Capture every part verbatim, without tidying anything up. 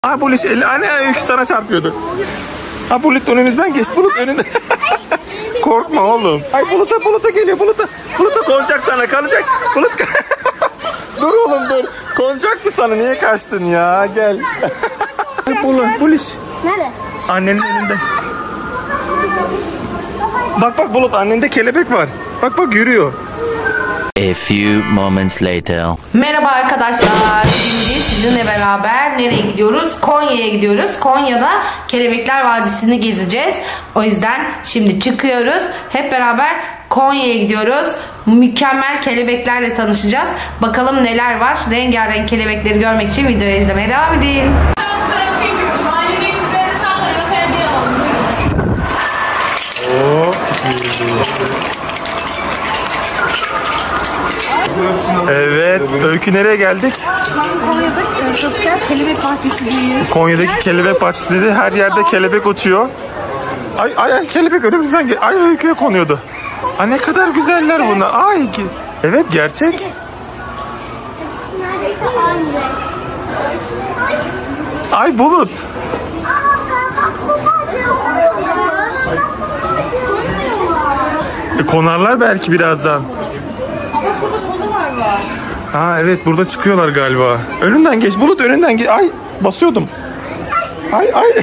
Ha Bulut eli anne Öykü sana çarpıyordu. Ha Bulut önünüzden geç. Bulut önünde. Korkma oğlum. Ay Bulut'a Bulut'a geliyor. Bulut'a Bulut'a konacak sana kalacak. Bulut dur oğlum dur. Konacaktı sana. Niye kaçtın ya? Gel. Ay Bulut Bulut. Nerede? Annenin önünde. Bak bak Bulut annende kelebek var. Bak bak yürüyor. A few moments later. Merhaba arkadaşlar. Şimdi sizinle beraber nereye gidiyoruz? Konya'ya gidiyoruz. Konya'da Kelebekler Vadisi'ni gezeceğiz. O yüzden şimdi çıkıyoruz. Hep beraber Konya'ya gidiyoruz. Mükemmel kelebeklerle tanışacağız. Bakalım neler var. Rengarenk kelebekleri görmek için videoyu izlemeye devam edin. Evet, Öykü nereye geldik? Şu an Konya'da kelebek bahçesideyiz. Konya'daki kelebek bahçesinde her yerde kelebek uçuyor. Ay ay ay kelebek önümüzden gel. Ay Öykü'ye konuyordu. Ay ne kadar güzeller bunlar. Ay ki. Evet gerçek. Neredeyse aynı. Ay Bulut. E, konarlar belki birazdan. Ama burada kozalar var. Ha evet burada çıkıyorlar galiba. Önünden geç Bulut önünden geç. Ay basıyordum. Ay ay.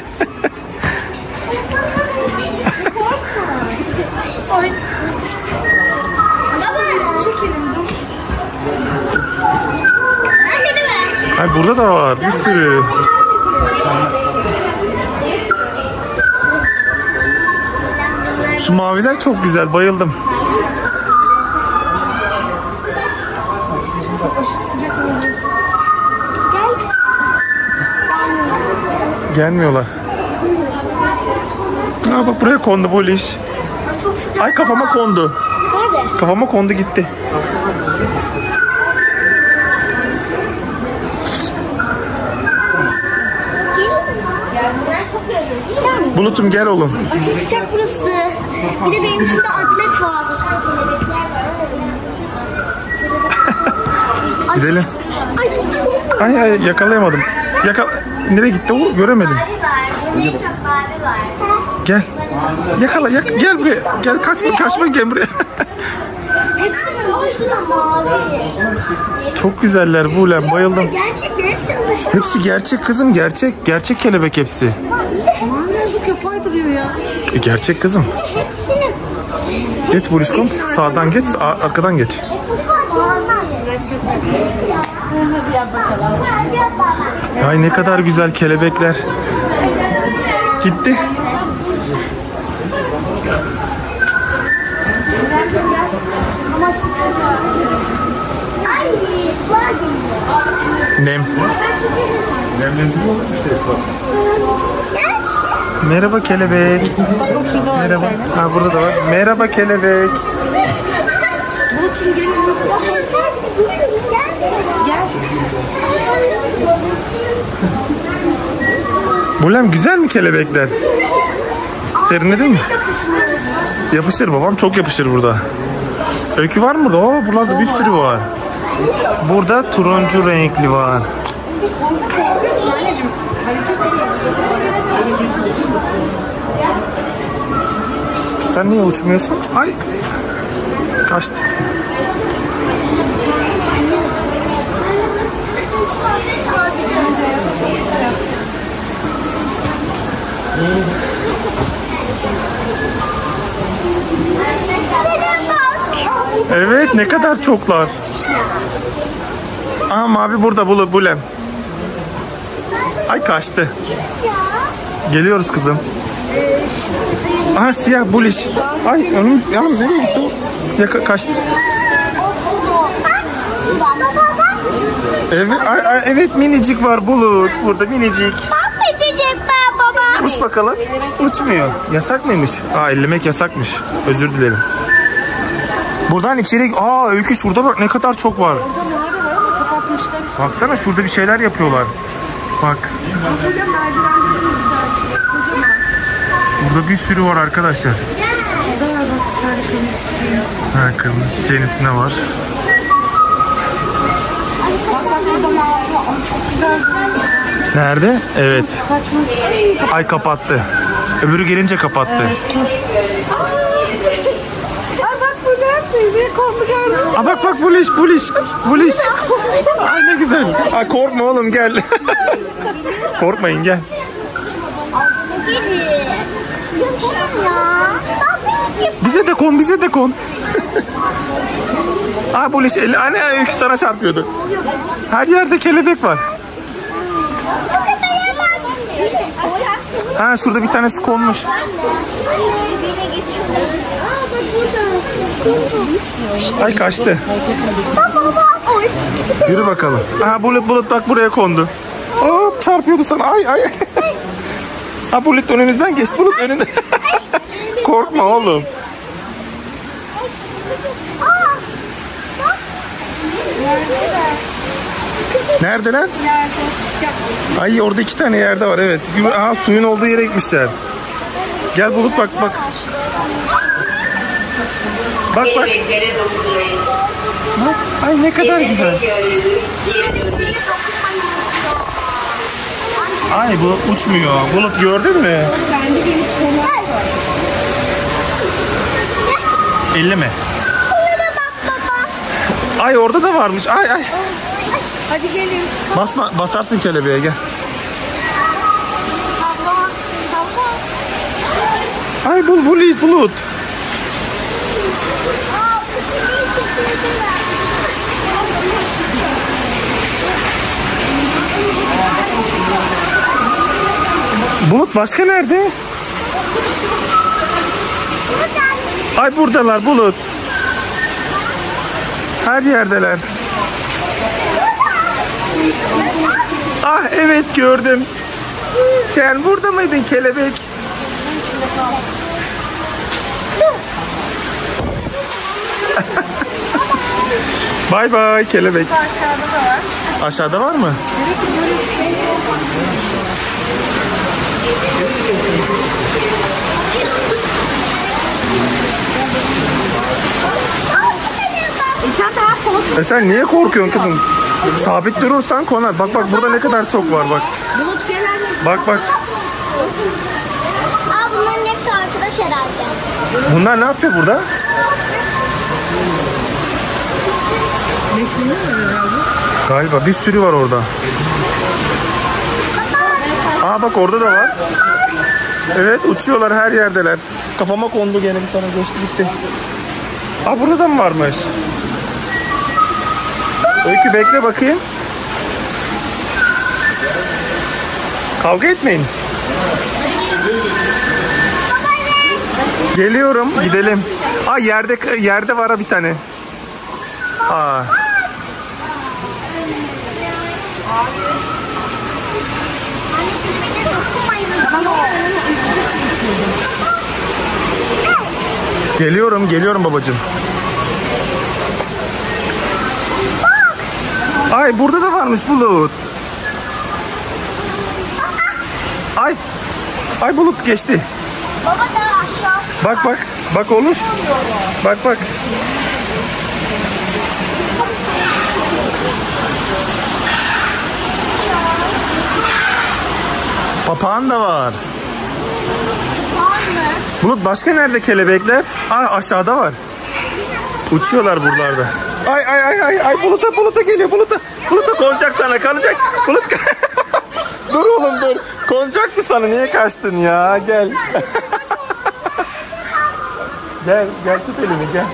Ay burada da var bir sürü. Şu maviler çok güzel, bayıldım. Gelmiyorlar. Aa bak buraya kondu Bulut. Ay kafama kondu. Nerede? Kafama kondu gitti. Bulut'um gel oğlum. Açık sıcak burası. Bir de benim içimde atlet var. Gidelim. Ay ay yakalayamadım. Yakal nereye gitti o? Göremedim. Gel. Yakala yak gel buraya. Gel kaçma kaçma gel buraya. Hepsinin dışına mavi. Çok güzeller Buğlem bayıldım. Gerçek mi? Hepsinin dışına. Hepsi gerçek kızım gerçek. Gerçek kelebek hepsi. Maviler çok yapay duruyor ya. E, gerçek kızım. Hepsinin. Geç Buluşkom sağdan geç arkadan geç. Ay ne kadar güzel kelebekler. Gitti. Nem. Merhaba kelebek. Bak bak şurada var. Merhaba. Ha burada da var. Merhaba kelebek. Gel. Bulem güzel mi kelebekler? Serinledin mi? Yapışır babam çok yapışır burada. Öykü var mı burada? Oo, buralarda bir sürü var. Burada turuncu renkli var. Sen niye uçmuyorsun? Ay. Kaçtı. Evet ne kadar çoklar. Aha mavi burada bulu Bulem. Ay kaçtı. Geliyoruz kızım. Aha siyah buliş. Ay önümüz ya nereye gitti o? Ya kaçtı. Evet ay, ay, evet minicik var Bulut burada minicik. baba. Uç bakalım. Uçmuyor. Yasak mıymış? Aa ellemek yasakmış. Özür dilerim. Buradan içeri... Aa Öykü şurada bak ne kadar çok var. Orada mağara var ama kapatmışlar. Baksana şurada bir şeyler yapıyorlar. Bak. Burada merdivenleri güzel. Kocaman. Burada bir sürü var arkadaşlar. Şurada var bak bir tane kırmızı çiçeği. Ha kırmızı çiçeğin üstünde var. Bak bak burada mavi Nerede? Evet. Ay kapattı. Öbürü gelince kapattı. Ay bak burada hepsi kondu gördüm. Aa, bak bak polis polis polis. Ay ne güzel. Ay korkma oğlum gel. Korkmayın gel. Bize de kon bize de kon. Aa polis eli anne Öykü sana çarpıyordu. Her yerde kelebek var. Ha şurada bir tanesi konmuş. Ay kaçtı. Yürü bakalım. Aha bulut bulut bak buraya kondu. Hop çarpıyordu sana. Ay ay. Ha bulut önünüzden geç. Bulut önünde. Korkma oğlum. Neredeler? Ay orada iki tane yerde var evet. Aha suyun olduğu yere gitmişler. Gel bulut bak bak. Bak bak. Bak. Ay ne kadar güzel. Ay bu uçmuyor. Bulut gördün mü? elli mi? Ay orada da varmış. Ay ay. Hadi gelin. Basma, basarsın kelebeğe gel. Abla. Abla. Ay bul bulut bulut. Bulut başka nerede? Ay buradalar Bulut. Her yerdeler. Ah evet gördüm. Sen burada mıydın kelebek? Bay bay kelebek. Aşağıda da var. Aşağıda var mı? E sen daha korkma. E sen niye korkuyorsun kızım? Sabit durursan konar. Bak bak burada ne kadar çok var bak. Bulut gelen. Bak bak. Aa bunların hepsi arkadaş herhalde. Bunlar ne yapıyor burada? Galiba bir sürü var orada. Aa bak orada da var. Evet uçuyorlar her yerdeler. Kafama kondu gene bir tane geçti gitti. Aa burada da mı varmış? Öykü bekle bakayım. Kavga etmeyin. Geliyorum gidelim. Aa yerde yerde var bir tane. Aa. Geliyorum, geliyorum babacığım. Ay burada da varmış Bulut. Ay. Ay Bulut geçti. Baba da aşağı. Bak bak. Bak olmuş. Bak bak. Papağan da var. Var mı? Bulut başka nerede kelebekler? Aa aşağıda var. Uçuyorlar buralarda. Ay ay ay ay ay Bulut'a Bulut'a geliyor Bulut'a. Bulut'a konacak sana kalacak. Bulut dur oğlum dur. Konacaktı sana niye kaçtın ya gel. Gel gel tut elimi gel.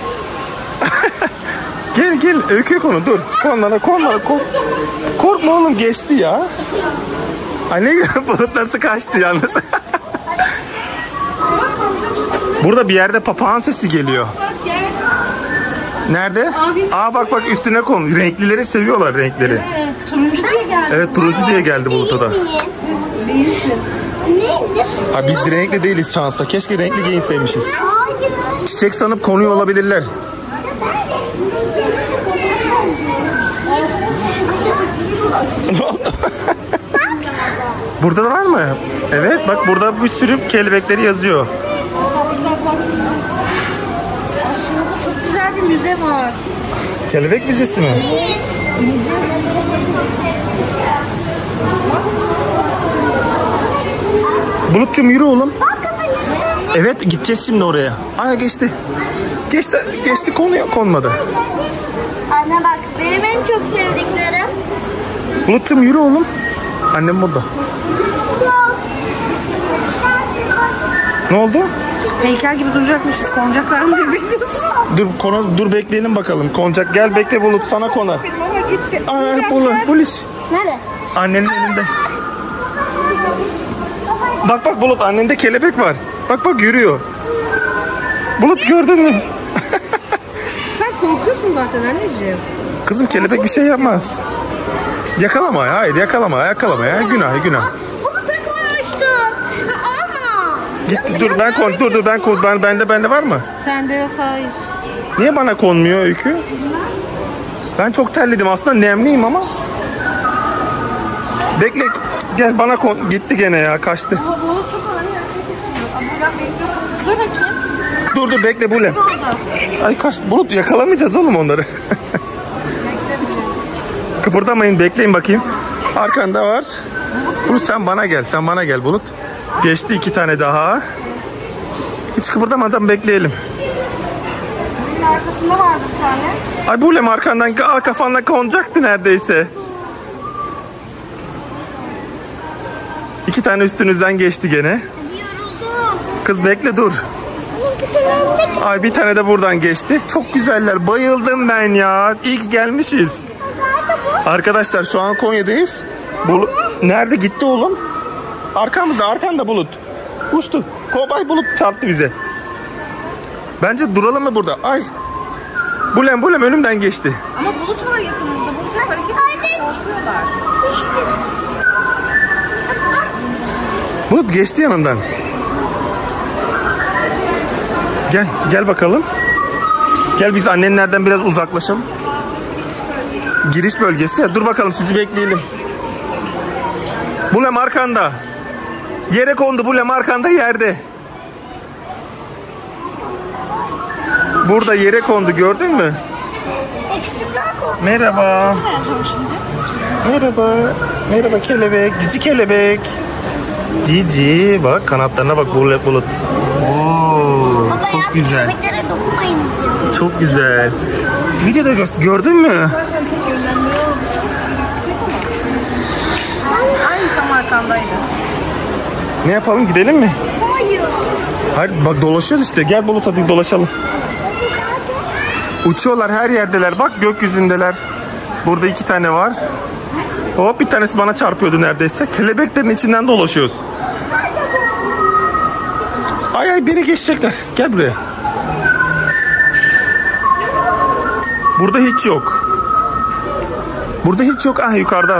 Gel gel Öykü konu dur. Konlara konlara kork. Korkma oğlum geçti ya. Anne Bulut nasıl kaçtı yalnız. Burada bir yerde papağan sesi geliyor. Nerede? Aa bak bak üstüne kon. Renklileri seviyorlar renkleri. Evet, turuncu diye geldi. Evet turuncu diye geldi Bulut'a da. Değilsin. Ne? Ha biz renkli değiliz şansla. Keşke renkli giyinseymişiz. Hayır. Çiçek sanıp konuyor olabilirler. Ne oldu? Burada da var mı? Evet bak burada bir sürü kelebekleri yazıyor. Aşağıda çok güzel bir müze var. Kelebek müzesi mi? Bulut'cum yürü oğlum. Evet gideceğiz şimdi oraya. Ay geçti. Geçti, geçti konuya konmadı. Anne bak benim en çok sevdiklerim. Bulut'cum yürü oğlum. Annem burada. Ne oldu? Heykel gibi duracakmışız. Konacaklar mı diye bekliyoruz. Dur konu dur bekleyelim bakalım. Konacak. Gel bekle Bulut sana konar. Ama gitti. Ay Bulut polis. Nerede? Annenin önünde. Bak bak Bulut annende kelebek var. Bak bak yürüyor. Bulut gördün mü? Sen korkuyorsun zaten anneciğim. Kızım kelebek bir şey yapmaz. Yakalama ya. Hayır yakalama. Yakalama ya. Günah günah. Bunu tek koymuştum. Alma. Git dur ben kon. Dur dur ben kon. Ben bende bende var mı? Sende yok hayır. Niye bana konmuyor Öykü? Ben çok terledim aslında nemliyim ama. Bekle. Gel bana kon. Gitti gene ya. Kaçtı. Ama bu çok önemli. Ama ben bekliyorum. Dur bakayım. Dur dur bekle Bule. Ay kaçtı. Bulut yakalamayacağız oğlum onları. Kıpırdamayın bekleyin bakayım. Arkanda var. Bulut sen bana gel. Sen bana gel Bulut. Geçti iki tane daha. Hiç kıpırdamadan bekleyelim. Bunun arkasında vardı bir tane. Ay Bulem arkandan aa, kafanla konacaktı neredeyse. İki tane üstünüzden geçti gene. Yoruldum. Kız bekle dur. Ay bir tane de buradan geçti. Çok güzeller. Bayıldım ben ya. İyi ki gelmişiz. Arkadaşlar şu an Konya'dayız. Bul Nerede gitti oğlum? Arkamızda, arkanda Bulut. Uçtu. Kobay Bulut çarptı bize. Bence duralım mı burada? Ay. Bulem Bulem önümden geçti. Ama Bulut var yakınımızda. Bulut var hareket ediyor. Korkuyorlar. Bulut geçti yanından. Gel, gel bakalım. Gel biz annenlerden biraz uzaklaşalım. Giriş bölgesi ya. Dur bakalım sizi bekleyelim. Bulem arkanda. Yere kondu Bulem arkanda yerde. Burada yere kondu gördün mü? Merhaba. Merhaba. Merhaba kelebek. Cici kelebek. Cici. Bak kanatlarına bak Bulut. Bulut. Oo, çok güzel. Köpeklere dokunmayın. Çok güzel. Videoda göster gördün mü? Ay tam arkandaydı. Ne yapalım gidelim mi? Hayır. Hayır bak dolaşıyoruz işte. Gel Bulut hadi dolaşalım. Uçuyorlar her yerdeler. Bak gökyüzündeler. Burada iki tane var. Hop bir tanesi bana çarpıyordu neredeyse. Kelebeklerin içinden dolaşıyoruz. Ay ay beni geçecekler. Gel buraya. Burada hiç yok. Burada hiç yok. Ah yukarıda.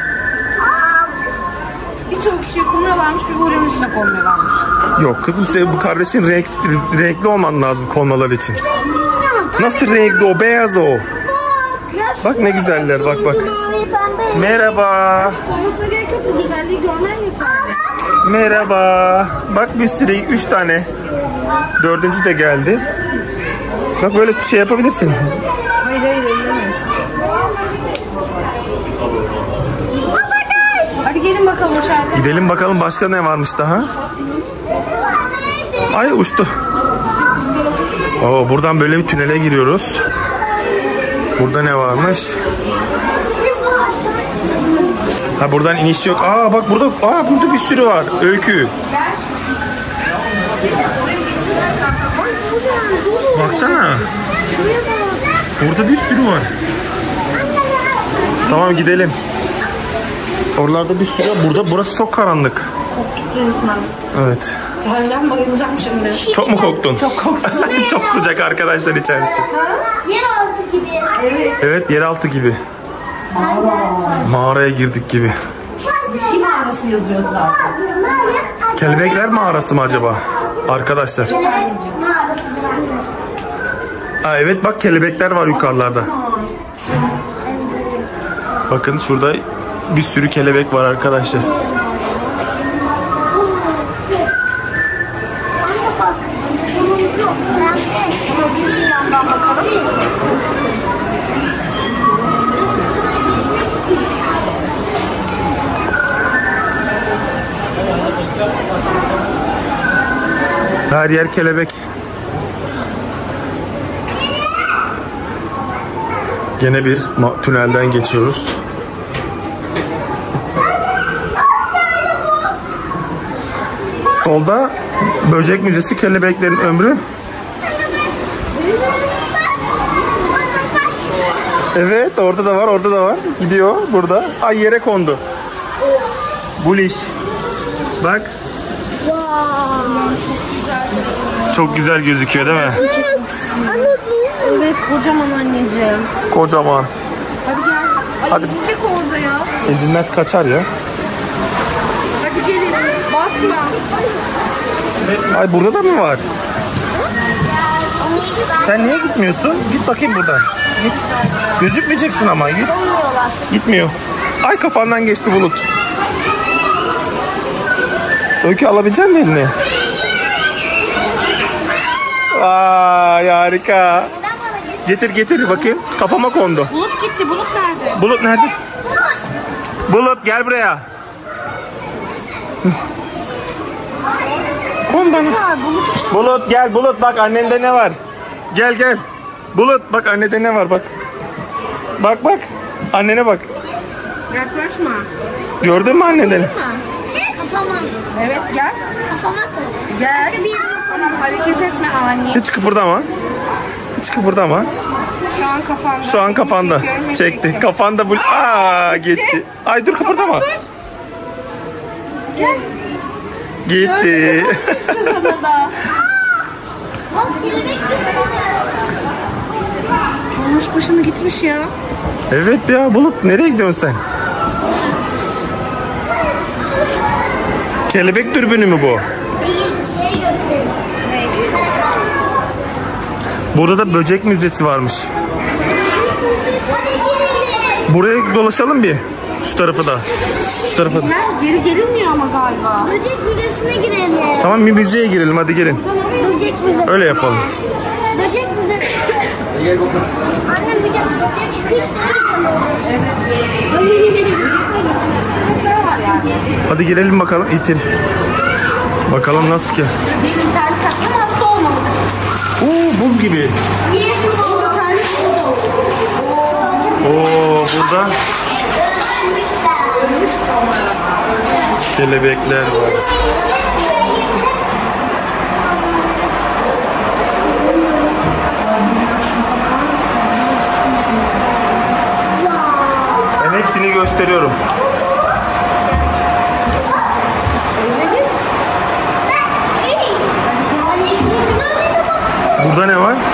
Birçok kişiyi konuyorlarmış, bir volümün üstüne konmuyorlarmış. Yok kızım senin bu kardeşin renk, renkli olman lazım konmalar için. Nasıl renkli o? Beyaz o. Bak ne güzeller bak bak. Merhaba. Konmasına gerek yok, bu güzelliği görmen yeterli. Merhaba. Bak bir sürü üç tane. Dördüncü de geldi. Bak böyle şey yapabilirsin. Hayır hayır elleme. Hadi gelin bakalım aşağıya. Gidelim bakalım başka ne varmış daha. Ay uçtu. Oo, buradan böyle bir tünele giriyoruz. Burada ne varmış? Ha buradan iniş yok. Aa bak burada aa burada bir sürü var. Öykü. Baksana. Orada bir sürü var. Tamam gidelim. Oralarda bir sürü var. Burada burası çok karanlık. Resmen. Evet. Terden bayılacağım şimdi. Çok mu korktun? Çok korktum. Çok sıcak arkadaşlar içerisi. Yeraltı gibi. Evet. Evet yeraltı gibi. Mağaraya girdik gibi. Bir şey mağarası yazıyordu zaten. Kelebekler mağarası mı acaba? Arkadaşlar. Aa, evet bak kelebekler var yukarılarda. Bakın şurada bir sürü kelebek var arkadaşlar. Her yer kelebek. Gene bir tünelden geçiyoruz. Solda böcek müzesi, kelebeklerin ömrü. Evet, orada da var, orada da var. Gidiyor burada. Ay, yere kondu. Buliş. Bak. Çok güzel gözüküyor değil mi? Evet, kocaman anneciğim. Kocaman. Hadi gel. Ay, Hadi. ezecek orada ya. Ezilmez, kaçar ya. Hadi gelin. Basma. Ay, burada da mı var? Sen niye gitmiyorsun? Git bakayım buradan. Git. Gözükmeyeceksin ama. Git. Gitmiyor. Ay, kafandan geçti Bulut. Öykü, alabilecek misin elini? Vay, harika. Getir getir bakayım. Kafama kondu. Bulut gitti. Bulut nerede? Bulut nerede? Bulut gel buraya. Kon bana. Çağır, Bulut'u çağır. Bulut gel, Bulut bak annende ne var. Gel gel. Bulut bak annede ne var bak. Bak bak. Annene bak. Yaklaşma. Gördün mü anneden? Kafama. Evet, gel. Kafama. Gel. Başka bir yerim. Tamam, hareket etme ani. Hiç kıpırdama. Hiç kıpırdama. Şu an kafanda. Şu an kafanda. Çekiyorum, Çekti. çektim. Kafanda bu. Aa, gitti. Ay, dur kıpırdama. Gitti. Bak, kelebek gitti. Almış başını gitmiş ya. Evet ya Bulut, nereye gidiyorsun sen? Kelebek dürbünü mü bu? Değil, şey göstereyim. Burada da böcek müzesi varmış. Hadi girelim. Buraya dolaşalım bir. Şu tarafı da. Şu tarafı da. Geri gelinmiyor ama galiba. Böcek müzesine girelim. Tamam, bir müzeye girelim, hadi gelin. Böcek müzesi. Öyle yapalım. Böcek müzesi. Annem bir de böcek çıkış. Hadi girelim bakalım. İtir. Bakalım nasıl ki. Benim terlik taktım, hasta olmalı. Oo, buz gibi. Niye? Burada terlik buldum. Oo, burada kelebekler var. Ben hepsini gösteriyorum. Burada ne var?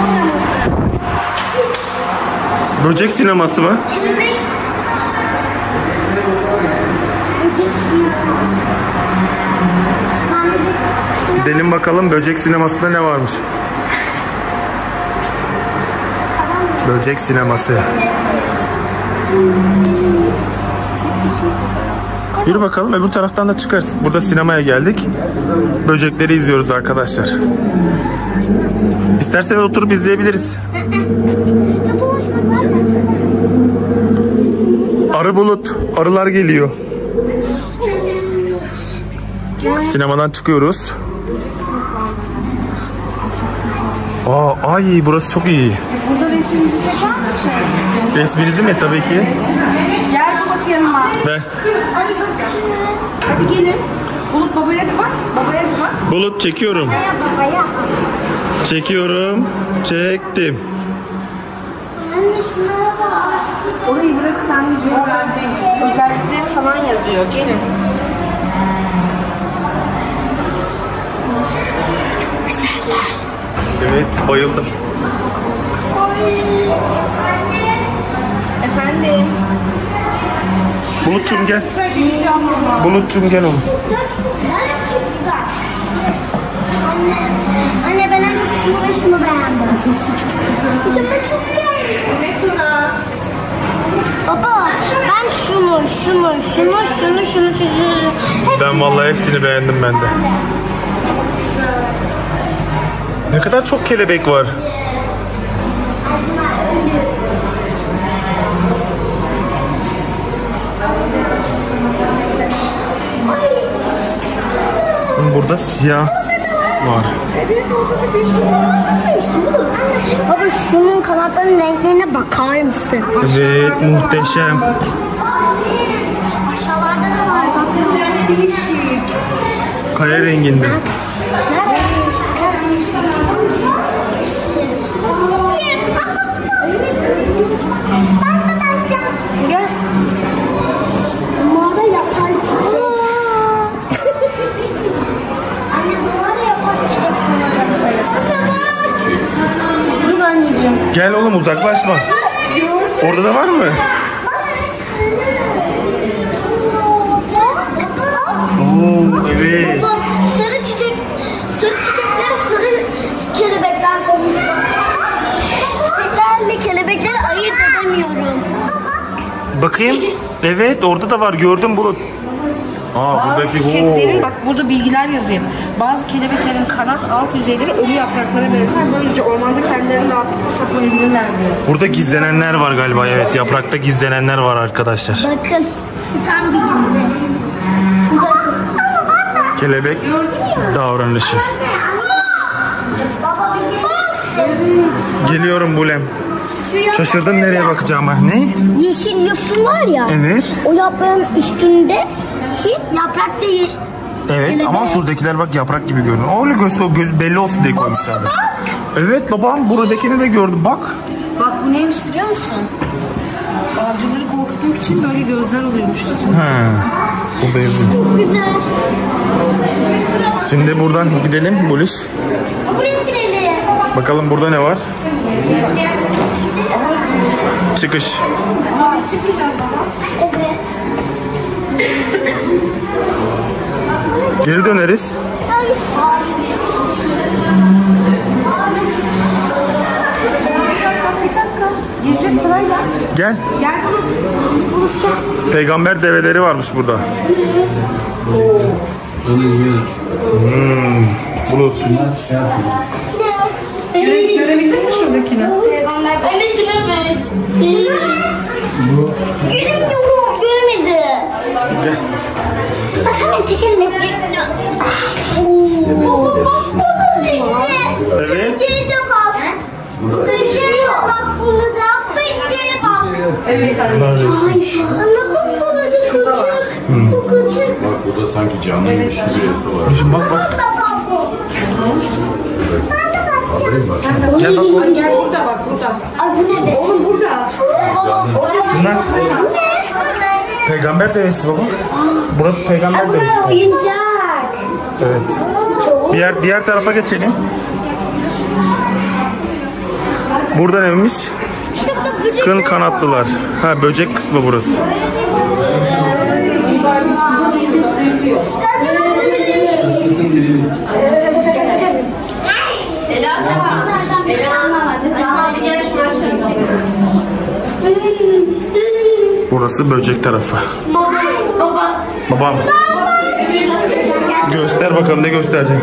Böcek sineması mı? Gidelim bakalım böcek sinemasında ne varmış. Böcek sineması. Yürü bakalım, öbür taraftan da çıkarız. Burada sinemaya geldik. Böcekleri izliyoruz arkadaşlar. İsterseniz oturup izleyebiliriz. Arı Bulut. Arılar geliyor. Sinemadan çıkıyoruz. Aa, ay burası çok iyi. Burada resminizi çeker misin? Resminizi mi? Tabii ki. Gel Bulut yanıma. Ve Hadi gelin. Bulut babaya bir bak. Babaya bir bak. Bulut çekiyorum. Çekiyorum. Çektim. Anne şuna bak. Orayı bırakın anneciğim. Özellikleri falan yazıyor. Gelin. Evet, bayıldım. Efendim. Bulut'cum gel. Bulut'cum gel oğlum. Anne, anne ben en çok şunu ve şunu beğendim. Hepsi çok güzel. çok beğendim. Baba ben şunu, şunu, şunu, şunu, şunu, şunu. Hep Ben vallahi hepsini beğendim ben de. Ne kadar çok kelebek var. Burada siyah var. Evet, orada da bir şey var. Baba şunun kanatlarının renklerine bakar mısın? Evet, muhteşem. Aşağılarda da var. Bak çok değişik. Kaya renginde. Gel. Bunlar da yapay çiçek. Anne bunlar da yapay çiçek. Dur anneciğim. Gel oğlum, uzaklaşma. Orada da var mı? Oo, evet. Baba, sarı çiçek, sarı çiçekler, sarı kelebekler konuşuyor. Çiçeklerle kelebekleri ayırt edemiyorum. Bakayım. Evet, orada da var. Gördüm Bulut. Aa, Bazı buradaki çiçeklerin, Oo. bak burada bilgiler yazıyor. Bazı kelebeklerin kanat alt yüzeyleri ölü yapraklara benzer. Böylece ormanda kendilerini rahatlıkla saklayabilirler diyor. Burada gizlenenler var galiba. Evet, yaprakta gizlenenler var arkadaşlar. Bakın, şu tam bilgimde. Kelebek davranışı. Baba bir Geliyorum Bulem. Şaşırdın nereye bakacağıma. Ne? yeşil yosun var ya. Evet. O yaprağın üstünde ki yaprak değil. Evet ama şuradakiler bak yaprak gibi görünüyor. Öyle göz, o göz belli olsun diye koymuşlardı. Evet babam, buradakini de gördüm bak. Bak bu neymiş biliyor musun? Avcıları korkutmak için böyle gözler oluyormuş. He. Bu beyazı. Güzel. Şimdi buradan gidelim Buliş. Buraya girelim. Bakalım burada ne var? Çıkış. Evet. Geri döneriz. Gireceğiz sırayla. Gel. Gel. Peygamber develeri varmış burada. Hmm. Bulut. Göre, görebildin mi şuradakini? Annesine mi? Göremiyorum, göremedi. Gel. Hemen tekerine bekliyor. Baba bak bunu dedi. Evet. Geride bak. Köşeye bak bunu da. Pencereye bak. Evet anne. Bunlar resim. Anne bak bunu da küçük. Bu küçük. Bak burada sanki canlıymış gibi resmi var. Şimdi bak bak. Bu da bak bu. Ben de bakacağım. Gel bak bak. Gel burada bak burada. Ay bu ne be? Oğlum burada. Bunlar Bu ne? peygamber devesi baba. Burası peygamber Bu devesi. ne oyuncak? Evet. Çok. Diğer diğer tarafa geçelim. Burada neymiş? İşte bu böcek. Kın kanatlılar. Ha, böcek kısmı burası. Burası böcek tarafı. Baba. Babam göster bakalım, ne göstereceksin?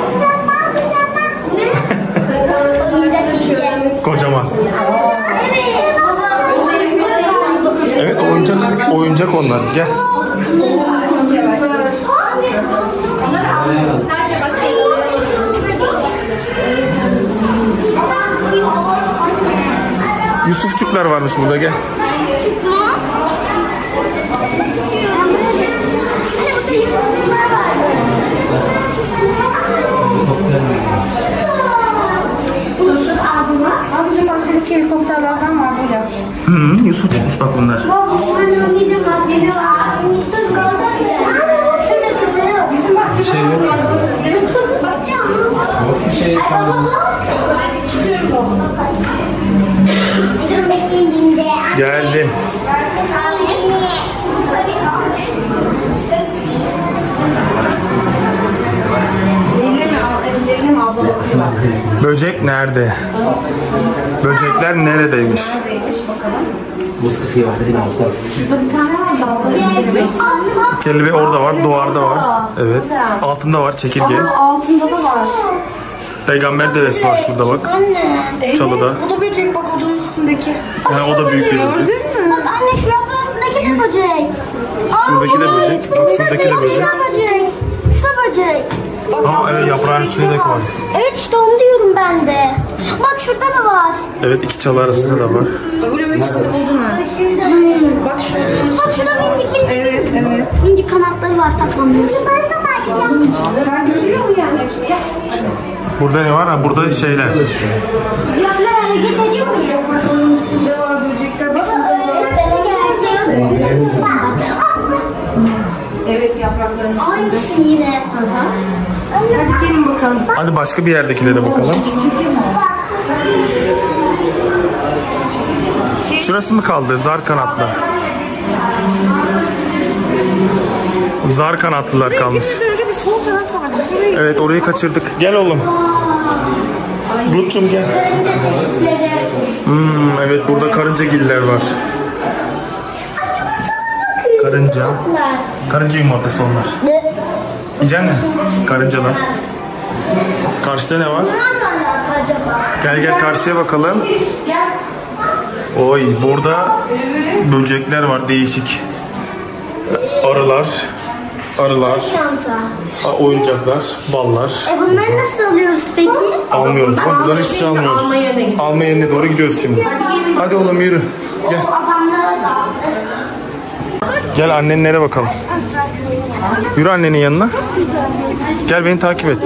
Oyuncak işte. Kocaman. Evet. Baba. Evet, oyuncak oyuncak onlar. Gel. Yusufçuklar varmış burada, gel. Abi bizim bahçedeki helikopterlerden var burada. Hı hı, Yusufçukmuş bak bunlar. Bizim bahçede şey yok. Bir şey Geldim. Böcek nerede? Böcekler neredeymiş? bu sıkı yaderin altı. Kelebek orada var, duvarda var. Evet. Altında var çekirge. Altında da var. Peygamber devesi var şurada bak. Çalıda. Bu da böcek bak odunun üstündeki. Yani o da büyük bir böcek. Bak anne şu yaprağındaki de böcek. Şuradaki de böcek. Bak şuradaki de Şu böcek. da böcek. Şu da böcek. Aa evet, yaprağın üstünde de var. Evet işte onu diyorum ben de. Bak şurada da var. Evet, iki çalı arasında da var. Öyle ikisini buldum ben. Bak şurada. Bak şurada minicik minicik. Evet evet. Minicik kanatları var saklanmış. Sen görüyor musun yani? Burada ne var? Ha, burada şeyler. Camlar hareket ediyor mu? Üstünde var böcekler. Bak. Evet yaprakların üstünde. Aynısı yine. Hadi gelin bakalım. Hadi başka bir yerdekilere bakalım. Şurası mı kaldı? Zar kanatlı. Zar kanatlılar kalmış. Önce bir sol taraf vardı. Evet, orayı kaçırdık. Gel oğlum. Bulut'cum gel. Karınca çeşitleri. Hmm, evet, burada karıncagiller var. Karınca. Karınca yumurtası onlar. Yiyecek misin? Karıncalar. Karşıda ne var? Ne var acaba? Gel gel karşıya bakalım. Oy, burada böcekler var değişik. Arılar. Arılar. Çanta. a- Oyuncaklar. Ballar. E bunları nasıl alıyoruz peki? Almıyoruz. Bak, buradan hiçbir şey almıyoruz. Alma yerine gidiyoruz. Alma yerine doğru gidiyoruz şimdi. Hadi oğlum yürü. Gel. Adamlara da. Gel annenlere bakalım. Yürü annenin yanına. Gel beni takip et.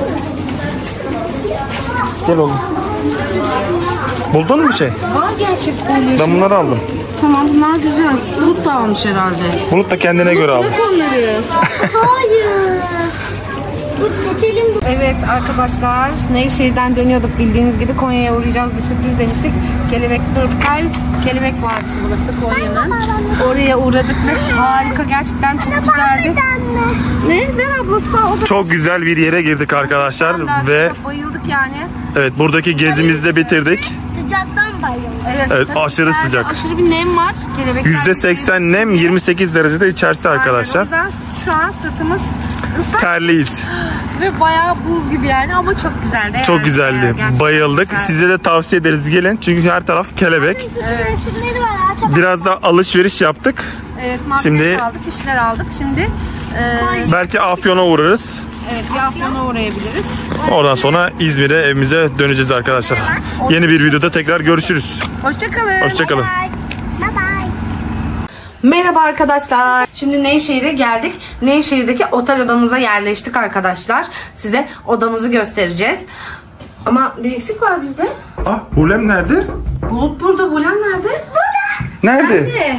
Gel oğlum. Buldun mu bir şey? Var gerçekten. Ben bunları aldım. Tamam bunlar güzel. Bulut da almış herhalde. Bulut da kendine göre aldı. Bırak onları. Hayır. Dur seçelim. Evet arkadaşlar Nevşehir'den dönüyorduk bildiğiniz gibi Konya'ya uğrayacağız bir sürpriz demiştik. Kelebek Tropikal Kelebek Vadisi burası Konya'nın. Oraya uğradık ve harika gerçekten çok güzeldi. Ne? Ver ablası. O da Çok güzel bir yere girdik arkadaşlar ve bayıldık yani. evet, buradaki gezimizi de bitirdik. Sıcaktan bayıldım. Evet, Evet, tabii aşırı güzeldi. sıcak. Aşırı bir nem var. Kelebekler yüzde seksen nem, yirmi sekiz derecede içerisi arkadaşlar. O yüzden şu an sırtımız ıslak Terliyiz. ve bayağı buz gibi yani ama çok güzeldi. Çok Yani güzeldi. gerçekten Bayıldık. güzeldi. Size de tavsiye ederiz. Gelin. Çünkü her taraf kelebek. Resimleri var arkadaşlar. Biraz da alışveriş yaptık. Evet, malzeme Şimdi- aldık, işler aldık. Şimdi e, Belki Afyon'a uğrarız. evet bir Afyon'a uğrayabiliriz. Oradan sonra İzmir'e, evimize döneceğiz arkadaşlar. Yeni bir videoda tekrar görüşürüz. Hoşçakalın. Hoşçakalın. Bye bye. Merhaba arkadaşlar. Şimdi Nevşehir'e geldik. Nevşehir'deki otel odamıza yerleştik arkadaşlar. Size odamızı göstereceğiz. Ama bir eksik var bizde. Ah, Bulem nerede? Bulut burada. Bulem nerede? Nerede? Ne?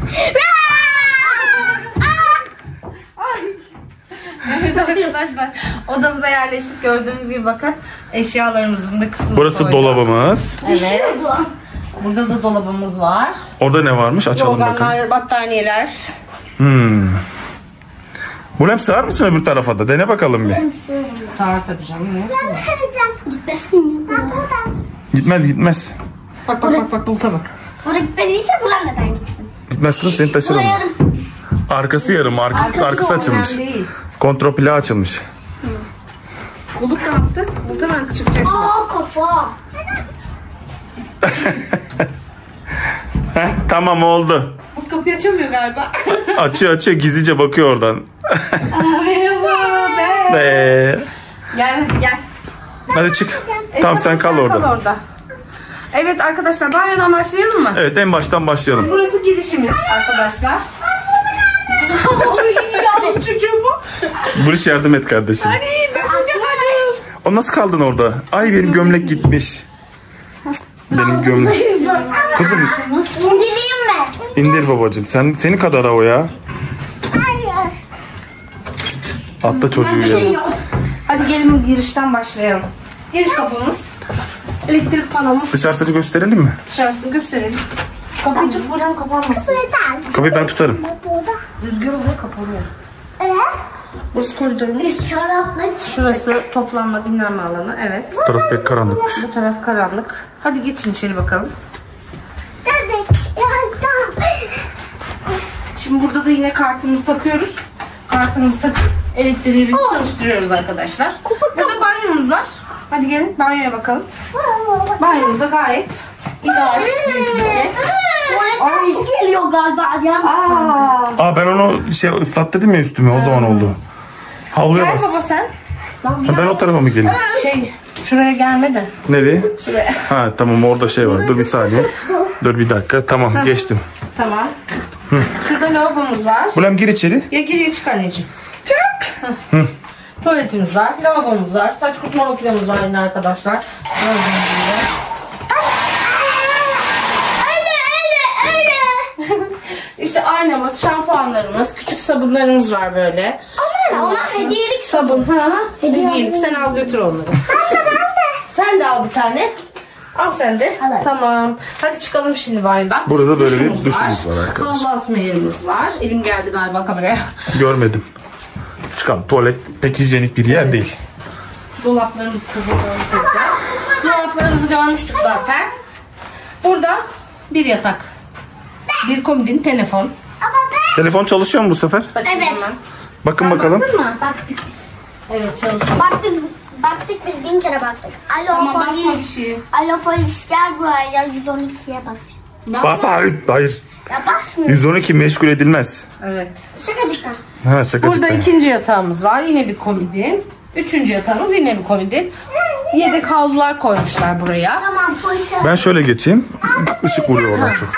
Evet arkadaşlar odamıza yerleştik. Gördüğünüz gibi bakın eşyalarımızın bir kısmını Burası koyduk. dolabımız. Evet. Burada da dolabımız var. Orada ne varmış? Açalım bakalım. Yorganlar, battaniyeler. Hmm. Bulem, sığar mısın öbür tarafa da? Dene bakalım bir. Sağır tabii canım. Ne? Ben vereceğim. Gitmesin. Ben buradan. Gitmez gitmez. Bak bak bak bak Bulut'a bak. Buraya gitmediyse buradan neden gitsin? Gitmez kızım, seni taşırım. Buraya Arkası yarım. Arkası, arkası açılmış. Önemli değil. Kontrol açılmış. Bulut ne yaptı? Bulut hemen çıkacak şimdi. Aa kafa. Heh, tamam oldu. Bulut kapıyı açamıyor galiba. Açıyor açıyor, gizlice bakıyor oradan. Merhaba be. Be. Gel hadi gel. Hadi çık. Tamam, sen kal Kal orada. orada. Evet arkadaşlar banyodan başlayalım mı? Evet, en baştan başlayalım. Burası girişimiz arkadaşlar. Oy yavrum çocuğum bu. Buliş, yardım et kardeşim. Ay ben hadi. O nasıl kaldın orada? Ay, benim gömlek gitmiş. Benim gömlek. Kızım İndireyim mi? indir babacığım. Sen seni kadar o ya. Hayır. Atla çocuğu ya. Hadi gelin girişten başlayalım. Giriş kapımız. Elektrik panomuz. Dışarısını gösterelim mi? Dışarısını gösterelim. Kapıyı tut buradan kapanmasın. Buradan. Kapıyı ben tutarım. Burada. Rüzgar oluyor kapanıyor. Evet. Burası koridorumuz. Çorapla çık. Şurası toplanma dinlenme alanı. Evet. Bu taraf pek karanlıkmış. Bu taraf karanlık. Hadi geçin içeri bakalım. Geldik. Yandım. Şimdi burada da yine kartımızı takıyoruz. Kartımızı takıp elektriği biz çalıştırıyoruz arkadaşlar. Burada banyomuz var. Hadi gelin banyoya bakalım. Banyomuz da gayet ideal. Tuvaletten su geliyor galiba. Yan. Aa, Aa, ben onu şey ıslat dedim ya üstüme, o zaman oldu. Havluya gel bas. baba sen. Ha, ben o tarafa mı geleyim? Şey, şuraya gelme de. Nereye? Şuraya. Ha tamam, orada şey var. Dur bir saniye. Dur bir dakika. Tamam, geçtim. Tamam. Şurada lavabomuz var. Bulem gir içeri. Ya giriyor, çık anneciğim. Hı. Tuvaletimiz var, lavabomuz var, saç kurutma makinemiz var yine arkadaşlar. Gördüğünüz gibi. İşte aynamız, şampuanlarımız, küçük sabunlarımız var böyle. Ama onlar hediyelik Sabun, ha? Hediyelik. Sen al götür onları. Sen de al bir tane. Al sen de. Alayım. Tamam. Hadi çıkalım şimdi banyodan. Burada da böyle bir Duşumuz duşumuz var arkadaşlar. Havlu asma yerimiz var. Elim geldi galiba kameraya. Görmedim. Çıkalım. Tuvalet pek hijyenik bir yer değil. Dolaplarımız kızıldı. Dolaplarımızı görmüştük zaten. Burada bir yatak. Bir komodin, telefon. Telefon çalışıyor mu bu sefer? Bakayım Evet. hemen. Bakın bakalım. Baktın mı? Baktık. Evet, çalışıyor. Baktık. Baktık biz bin kere baktık. Alo Tamam, basma bir polis. şey. Alo polis gel buraya. yüz on ikiye bas. Bas, hayır. Hayır. Ya basmıyor. yüz on iki meşgul edilmez. Evet. Şakacıklar. Ha, şaka Burada cidden. ikinci yatağımız var. Yine bir komodin. Üçüncü yatağımız yine bir komodin. Yedek havlular koymuşlar buraya. Tamam polise. Ben şöyle geçeyim. Işık vuruyor oradan çok.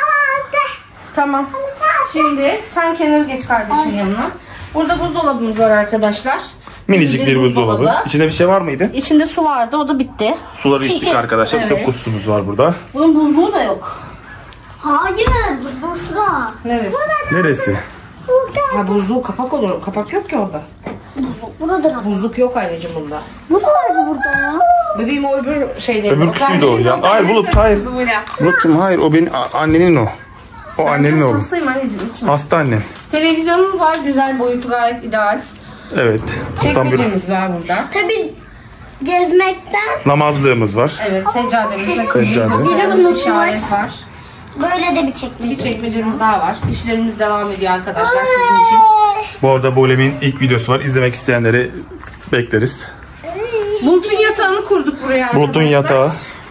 Tamam. Şimdi sen kenara geç kardeşin yanına. Burada buzdolabımız var arkadaşlar. Minicik bir buzdolabı. İçinde bir şey var mıydı? İçinde su vardı, o da bitti. Suları içtik arkadaşlar. Evet. Çöp kutusunuz var burada. Bunun buzluğu da yok. Hayır. Dur şurada. Neresi? Neresi? Ha, buzluğu kapak olur. Kapak yok ki orada. Buradır ama. Buzluk yok anneciğim bunda. Bu da vardı burada ya. Bebeğim o öbür şeyde. Öbür küçüğü de o ya. Hayır Bulut, hayır. Bulut'cum hayır, o benim a- annenin o. O annenin oğlu. Hastayım anneciğim, içme. Hasta annem. Televizyonumuz var, güzel, boyutu gayet ideal. Evet. Tam bir Çekmecemiz var burada. Tabii gezmekten namazlığımız var. Evet, seccademiz ve Seccade. bir işaret var. böyle de bir Bir çekmece. çekmecemiz daha var. İşlerimiz devam ediyor arkadaşlar sizin için. Bu arada Bulem'in ilk videosu var. İzlemek isteyenleri bekleriz. Bulut'un yatağını kurduk buraya arkadaşlar. Bulut'un yatağı.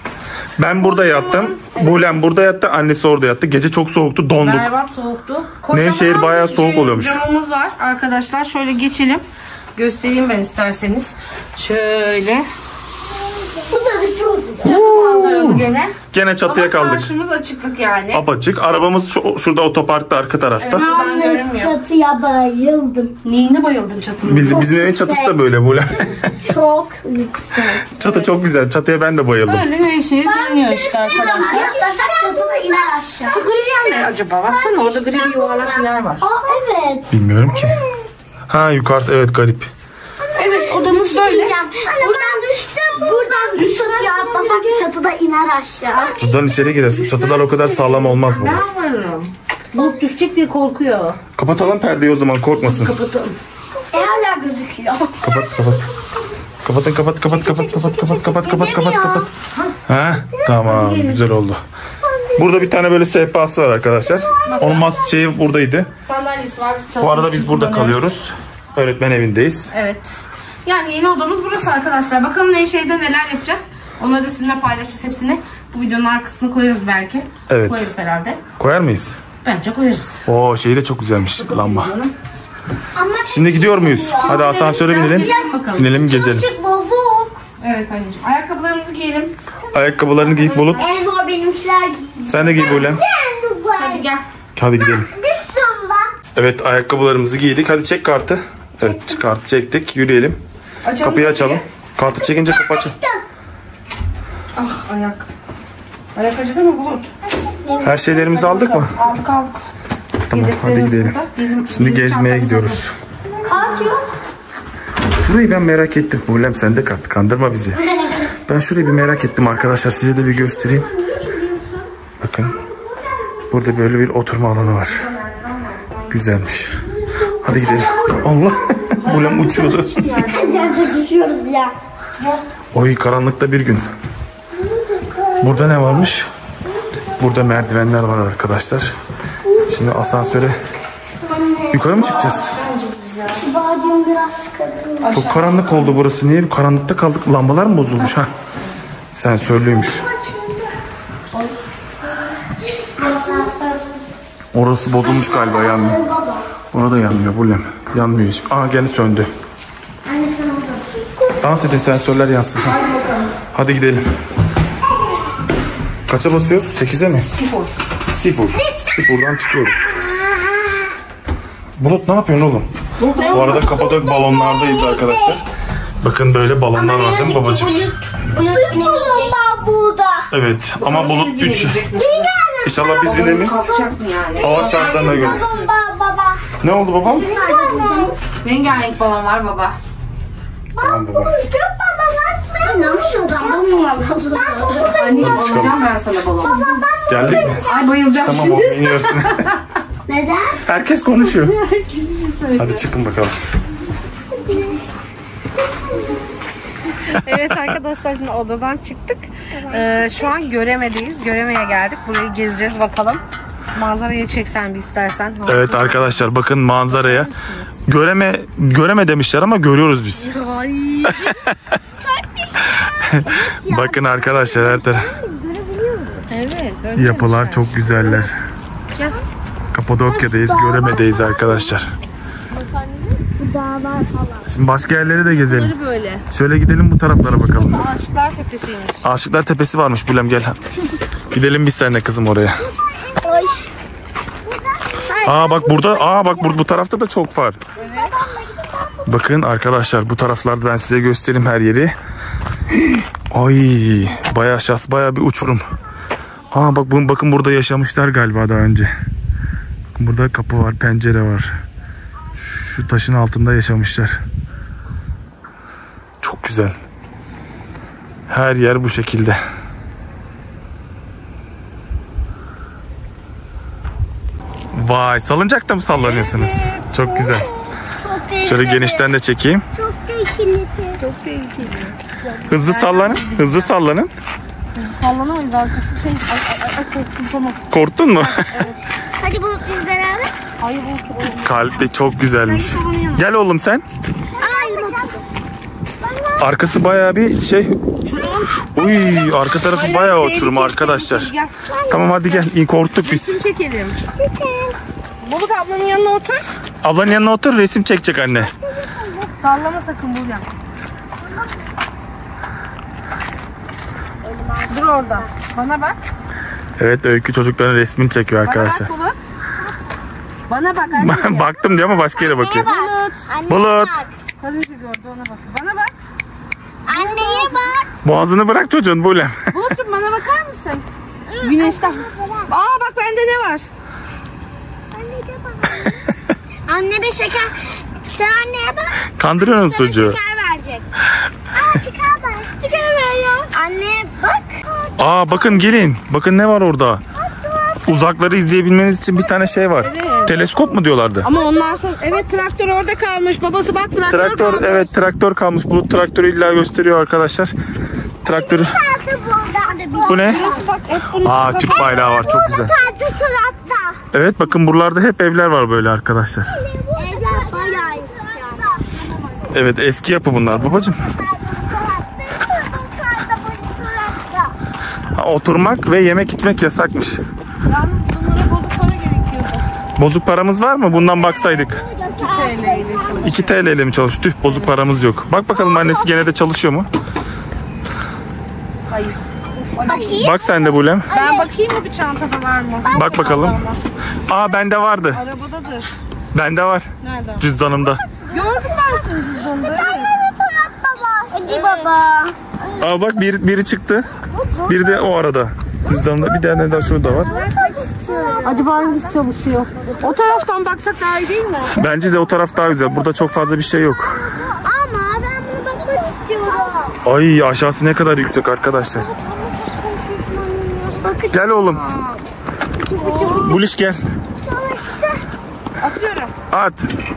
Ben burada yattım. Bulem burada yattı. Annesi orada yattı. Gece çok soğuktu. Donduk. Berbat soğuktu. Nevşehir Kocaman bayağı bir soğuk oluyormuş. Camımız var arkadaşlar. Şöyle geçelim. Göstereyim ben isterseniz. Şöyle. Bu da çok güzel. Çatı manzaralı gene. Gene çatıya Ama kaldık. karşımız açıklık yani. Apaçık. Arabamız şu, şurada otoparkta arka tarafta. Evet. Buradan Yalnız görünmüyor. çatıya bayıldım. Neyine bayıldın çatının? Biz, bizim evin çatısı da böyle Bulem. Çok yüksek. Çatı çok güzel. Çatıya ben de bayıldım. Böyle Nevşehir görünüyor işte arkadaşlar. Yaklasak çatıda iner aşağı. Şu gri yer ne acaba? Baksana orada gri bir yuvarlak bir yer var. Aa evet. Bilmiyorum ki. Ha yukarısı evet garip. Evet, odamız böyle. Diyeceğim. Buradan düştüm. Buradan düş çatıya atlasak çatıda iner aşağı. Çatıdan içeri girersin. Çatılar o kadar sağlam olmaz bu. Ben varım. Bulut düşecek diye korkuyor. Kapatalım perdeyi o zaman, korkmasın. Kapatalım. E hala gözüküyor. Kapat kapat. Kapatın kapat kapat kapat kapat kapat kapat kapat kapat kapat. Ha tamam, güzel oldu. Burada bir tane böyle sehpası var arkadaşlar. Onun mas şeyi buradaydı. Sandalyesi var. Biz Bu çalışmak arada için biz burada kullanıyoruz. kalıyoruz. Öğretmen evindeyiz. Evet. Yani yeni odamız burası arkadaşlar. Bakalım Nevşehir'de neler yapacağız. Onları da sizinle paylaşacağız hepsini. Bu videonun arkasına koyarız belki. Evet. Koyarız herhalde. Koyar mıyız? Bence koyarız. Oo şey de çok güzelmiş lamba. Ama Şimdi gidiyor muyuz? Hadi asansöre binelim. Gidelim bakalım. Binelim gezelim. çok bozuk. Evet anneciğim. Ayakkabılarımızı giyelim. Ayakkabılarını giyip Bulut. En zor benimkiler giyiyor. Sen de giy Bulem. Hadi gel. Hadi gidelim. Düştüm bak. Evet ayakkabılarımızı giydik. Hadi çek kartı. Evet kartı çektik. Yürüyelim. Açalım Kapıyı açalım. Kartı çekince kapı açın. Ah ayak. Ayak acıdı mı Bulut? Her şeylerimizi aldık mı? Aldık aldık. Tamam hadi Yedeklerimiz gidelim. burada. Bizim- Şimdi bizim gezmeye çantamız gidiyoruz. Kart yok. Şurayı ben merak ettim. Bulem sen de kart. Kandırma bizi. Ben şurayı bir merak ettim arkadaşlar. Size de bir göstereyim. Bakın. Burada böyle bir oturma alanı var. Güzelmiş. Hadi gidelim. Allah. Bulem uçuyordu. Yerde düşüyoruz ya. Oy karanlıkta bir gün. Burada ne varmış? Burada merdivenler var arkadaşlar. Şimdi asansöre yukarı mı çıkacağız? Bacım biraz sıkıldı. Çok karanlık oldu burası. Niye karanlıkta kaldık? Lambalar mı bozulmuş ha? Sensörlüymüş. Orası bozulmuş galiba, yanmıyor. Orada yanmıyor Bulem. Yanmıyor hiç. Aa gene söndü. Anne sen orada. Dans edin, sensörler yansın. Hadi bakalım. Hadi gidelim. Kaça basıyoruz? sekize mi? Sıfır. Sıfır. Sıfırdan çıkıyoruz. Bulut ne yapıyorsun oğlum? Bulut Bu arada Kapadok balonlardayız arkadaşlar. Bakın böyle balonlar var değil mi babacığım? Bulut, bulut binebilecek. burada. Evet ama Bulut üç. binebilecek misin? İnşallah biz bineriz. Kalkacak mı yani? Hava şartlarına göre. Baba baba. Ne oldu babam? Rengarenk balon var baba. Tamam babam. Çok baba bakma. Ne şuradan balon var. Anneciğim alacağım ben sana balon. Geldik mi? Ay bayılacağım Tamam şimdi. oğlum iniyorsun. Neden? Herkes konuşuyor. Herkes bir şey söylüyor. Hadi çıkın bakalım. Evet arkadaşlar şimdi odadan çıktık. Ee, şu an Göreme'deyiz. Göreme'ye geldik. Burayı gezeceğiz bakalım. Manzarayı çeksen bir istersen. Evet arkadaşlar bakın manzaraya. Göreme göreme demişler ama görüyoruz biz. Ay. Bakın arkadaşlar her taraf. Evet. öyle Yapılar demişler. çok güzeller. Gel. Kapadokya'dayız, Göreme'deyiz arkadaşlar. Dağlar falan. Şimdi başka yerleri de gezelim. Bunları böyle. Şöyle gidelim bu taraflara bakalım. Aşıklar Tepesi'ymiş. Aşıklar Tepesi varmış Bülem gel. Gidelim biz seninle kızım oraya. Oy. Aa bak burada, aa bak bu, bu tarafta da çok var. Bakın arkadaşlar bu taraflarda ben size göstereyim her yeri. Ay bayağı aşağısı bayağı bir uçurum. Aa bak bu- bakın burada yaşamışlar galiba daha önce. Bakın burada kapı var, pencere var. Şu taşın altında yaşamışlar. Çok güzel. Her yer bu şekilde. Vay salıncakta mı sallanıyorsunuz? Çok güzel. Çok tehlikeli. Şöyle genişten de çekeyim. Çok tehlikeli. Çok tehlikeli. Hızlı sallanın. Hızlı sallanın. Sallanamayız arkadaşlar. Şey, ay, ay, ay, korktum, tamam. Korktun mu? Hadi Bulut biz beraber. Ay bu çok. Kalbi çok güzelmiş. Gel oğlum sen. Ay Bulut. Arkası bayağı bir şey. Uy, arka tarafı bayağı uçurum arkadaşlar. Gel. Tamam hadi gel. İn korktuk biz. Resim çekelim. Bulut ablanın yanına otur. Ablanın yanına otur resim çekecek anne. Sallama sakın buradan. Dur orada. Bana bak. Evet Öykü çocukların resmini çekiyor Bana arkadaşlar. bak Bulut. Bana bak anneciğim. Baktım diyor ama başka yere bakıyor. Bulut. Anneye Bulut. bak. Karınca gördü ona bak. Bana bak. Anneye bak. Boğazını bırak çocuğun Bulem. Bulut'cum bana bakar mısın? Güneşten. Aa bak bende ne var? Anneye bak. Anne de şeker. Sen anneye bak. Kandırıyorsun Sana çocuğu. şeker verecek. Aa çıkar bak. Çıkar ver ya. Anne bak. Aa bakın gelin. Bakın ne var orada. Uzakları izleyebilmeniz için bir tane şey var. Evet. Teleskop mu diyorlardı? Ama ondan sonra evet traktör orada kalmış. Babası bak traktör, Traktör kalmış. evet traktör kalmış. Bulut traktörü illa gösteriyor arkadaşlar. Traktörü. Tatlı burada. Bu ne? Burası bak hep bunun. Aa Türk bayrağı var çok güzel. Tatlı tarafta. Evet bakın buralarda hep evler var böyle arkadaşlar. Evler bayağı eski. Evet eski yapı bunlar babacığım. Ha, oturmak ve yemek içmek yasakmış. Yalnız bunlara bozuk para gerekiyordu. Bozuk paramız var mı? Bundan baksaydık. iki T L ile çalışıyor. iki T L ile mi çalışıyor? Tüh bozuk paramız yok. Bak bakalım annesi gene de çalışıyor mu? Hayır. Bakayım. Bak sen de Bulem. Ben bakayım mı bir çantada var mı? Bak bakalım. Aa bende vardı. Arabadadır. Bende var. Nerede? Cüzdanımda. Gördüm ben senin cüzdanında. Evet. Hadi baba. Aa bak biri, biri çıktı. Biri de o arada. Cüzdanımda bir tane daha şurada var. Acaba hangisi çalışıyor? O taraftan baksak daha iyi değil mi? Bence de o taraf daha güzel. Burada çok fazla bir şey yok. Ama ben bunu bakmak istiyorum. Ay aşağısı ne kadar yüksek arkadaşlar. Gel oğlum. Buliş gel. Atıyorum. At.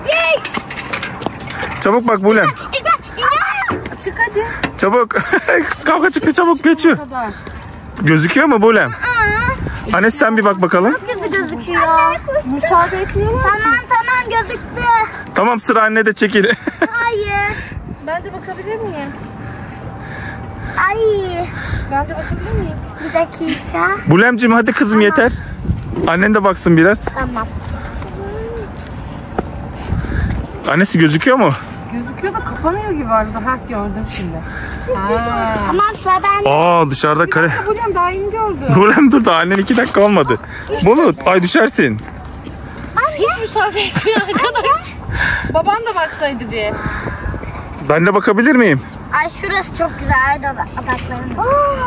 Çabuk bak Bulem. Çık hadi. Çabuk. Kız kavga çıktı çabuk geçiyor. Bu kadar. Gözüküyor mu Bulem? Anne sen bir bak bakalım. Gibi gözüküyor. Müsaade etmiyorlar. Tamam tamam gözüktü. Tamam sıra anne de çekil. Hayır. Ben de bakabilir miyim? Ay. Ben de bakabilir miyim? Bir dakika. Bulemcim hadi kızım yeter. Annen de baksın biraz. Tamam. Annesi gözüküyor mu? Gözüküyor çıkıyor da kapanıyor gibi arada. Ha gördüm şimdi. Ha. Ama sıra bende. Aa dışarıda kare. Bulem daha yeni gördüm. Bulem dur da annen iki dakika olmadı. Bulut ay düşersin. Hiç müsaade etmiyor arkadaş. Baban da baksaydı bir. Ben de bakabilir miyim? Ay şurası çok güzel. Ayda adaklarım.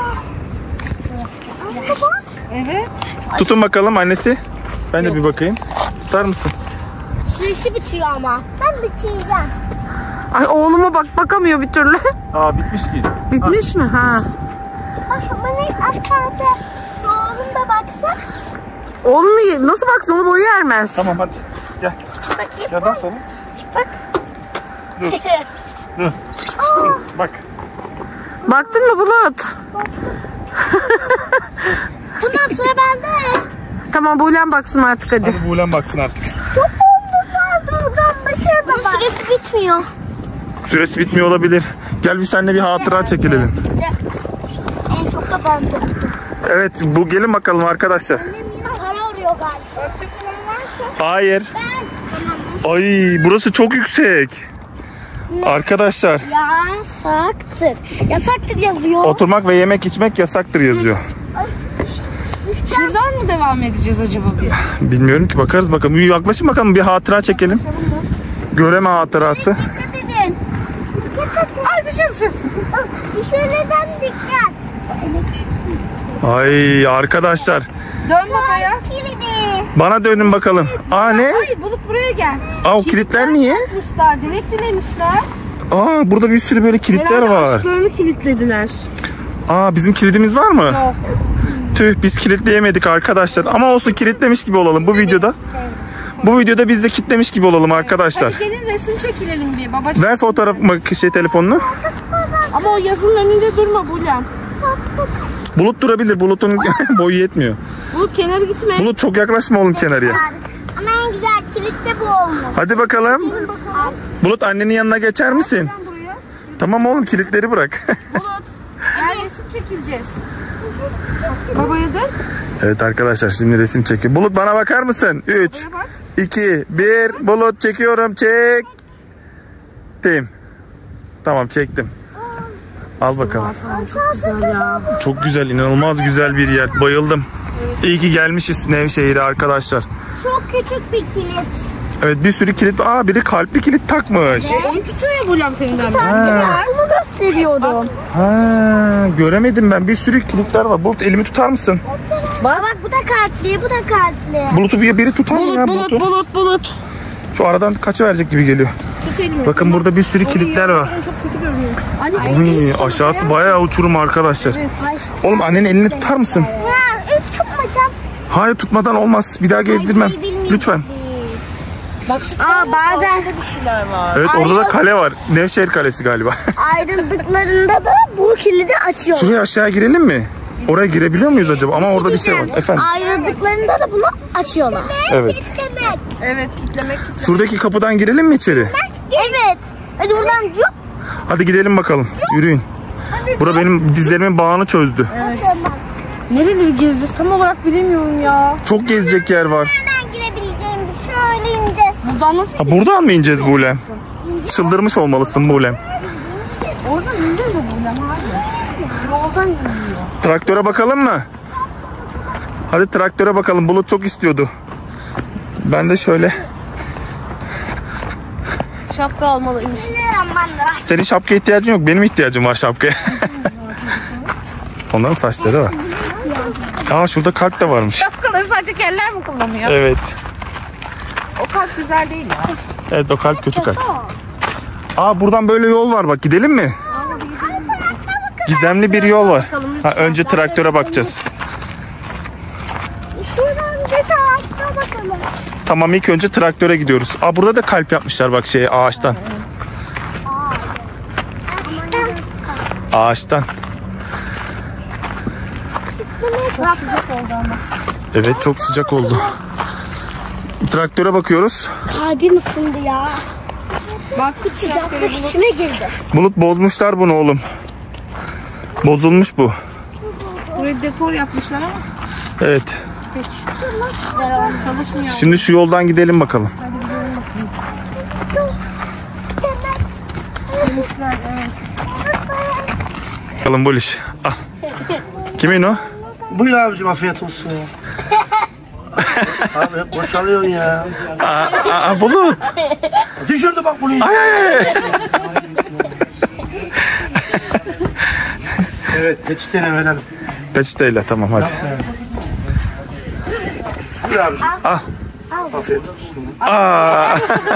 Evet. Tutun bakalım annesi. Ben de bir bakayım. Tutar mısın? Süresi bitiyor ama. Ben bitireceğim. Ay oğluma bak bakamıyor bir türlü. Aa bitmiş ki. Bitmiş mi? Ha. Bak bana az kaldı. Şu oğlum da baksa. Oğlunu nasıl baksın, onu boyu ermez. Tamam hadi. Gel. Bakayım. Gel bas oğlum. Bak. Dur. Dur. Bak. Baktın mı Bulut? Tamam sıra bende. Tamam Bulem baksın artık hadi. Hadi Bulem baksın artık. Çok oldu fazla hocam. Başarıda bak. Süresi bitmiyor. Süresi bitmiyor olabilir. Gel bir seninle bir hatıra çekilelim. En çok da ben korktum. Evet bu gelin bakalım arkadaşlar. Annem yine para arıyor galiba. Bakacak olan varsa. Hayır. Ben. Tamam. Ay burası çok yüksek. Arkadaşlar Yasaktır. Yasaktır yazıyor. oturmak ve yemek içmek yasaktır yazıyor. Şuradan mı devam edeceğiz acaba biz? Bilmiyorum ki bakarız bakalım. Bir yaklaşın bakalım bir hatıra çekelim. Göreme hatırası. Dikkat edin. Dikkat edin. Ay düşürsün. Düşüreden dikkat. Ay arkadaşlar Dön babaya. Kilidi. bana dönün bakalım. Aa ne? Ay Bulut buraya gel. Aa o kilitler niye? Yapmışlar, dilek dilemişler. Aa burada bir sürü böyle kilitler Herhalde var. aşklarını kilitlediler. Aa bizim kilidimiz var mı? Yok. Tüh biz kilitleyemedik arkadaşlar. Ama olsun kilitlemiş gibi olalım bu videoda. Bu videoda biz de kilitlemiş gibi olalım arkadaşlar. Hadi gelin resim çekilelim bir babacığım. Ver fotoğraf şey telefonunu. Ama o yazının önünde durma Bulem. Bulut durabilir. Bulut'un boyu yetmiyor. Bulut kenara gitme. Bulut çok yaklaşma oğlum kenarıya. Ama en güzel kilit de bu olmuş. Hadi bakalım. Bulut annenin yanına geçer misin? Buraya. Tamam oğlum kilitleri bırak. Bulut. Gel resim çekileceğiz. Babaya dön. Evet arkadaşlar şimdi resim çekiyor. Bulut bana bakar mısın? üç, Bak. iki, bir. Bulut çekiyorum. Çektim. Tamam çektim. Al bakalım. Çok güzel ya. Çok güzel, inanılmaz güzel bir yer. Bayıldım. İyi ki gelmişiz Nevşehir'e arkadaşlar. Çok küçük bir kilit. Evet bir sürü kilit. Aa biri kalpli kilit takmış. Onu tutuyor ya Bulem teyzem. Ha. Bunu gösteriyordum. Ha, göremedim ben. Bir sürü kilitler var. Bulut elimi tutar mısın? Bak bak bu da kalpli, bu da kalpli. Bulut'u bir biri tutar mı ya Bulut, bulut, Bulut'u? bulut, bulut. Şu aradan kaçıverecek gibi geliyor. Tut elimi. Bakın burada bir sürü kilitler var. Çok kötü görünüyor. Anneciğim. Uy, aşağısı bayağı uçurum arkadaşlar. Oğlum annenin elini tutar mısın? Ya üç tutmayacağım. Hayır tutmadan olmaz. Bir daha gezdirmem. Lütfen. Bak şu Aa bazen bir şeyler var. Evet orada da kale var. Nevşehir Kalesi galiba. ayrıldıklarında da bu kilidi açıyor. Şuraya aşağı girelim mi? Oraya girebiyor muyuz acaba? Ama orada bir şey var. Efendim. Ayrıldıklarında da bunu açıyorlar. Evet. Demek. Evet kitlemek kitlemek. Şuradaki kapıdan girelim mi içeri? Evet. Hadi buradan yok. Hadi gidelim bakalım. Yürüyün. Bura benim dizlerimin bağını çözdü. Nereleri gezeceğiz tam olarak bilemiyorum ya. Çok gezecek yer var. Nereden girebileceğim bir şöyle ineceğiz. Buradan nasıl? Ha, buradan mı ineceğiz Buğlem? Çıldırmış olmalısın Buğlem. Oradan ineceğiz mi Bulem abi? Yoldan gidiyor. Traktöre bakalım mı? Hadi traktöre bakalım. Bulut çok istiyordu. Ben de şöyle. Şapka almalıymış. Senin şapka ihtiyacın yok. Benim ihtiyacım var şapkaya. Onların saçları var. Aa şurada kalp de varmış. Şapkaları sadece keller mi kullanıyor? Evet. O kalp güzel değil ya. Evet o kalp kötü kalp. Aa buradan böyle yol var bak gidelim mi? Gizemli bir yol var. Ha, önce traktöre bakacağız. Şuradan bir tarafta bakalım. Tamam ilk önce traktöre gidiyoruz. Aa burada da kalp yapmışlar bak şey ağaçtan. Ağaçtan. Evet çok sıcak oldu. Traktöre bakıyoruz. Kalbim ısındı ya. Baktık Sıcaklık içime girdi. Bulut bozmuşlar bunu oğlum. Bozulmuş bu. buraya dekor yapmışlar ama Evet. çalışmıyor. Şimdi şu yoldan gidelim bakalım. Bakalım Buliş. Al. Kimin o? Buyur abicim, afiyet olsun. Abi boşalıyorsun ya. Aa, aa, Bulut. Düşürdü bak bunu. Ay ay ay. Evet, peçetene verelim. Peçeteyle tamam hadi. Buyur abicim. Al. Afiyet olsun. Aa.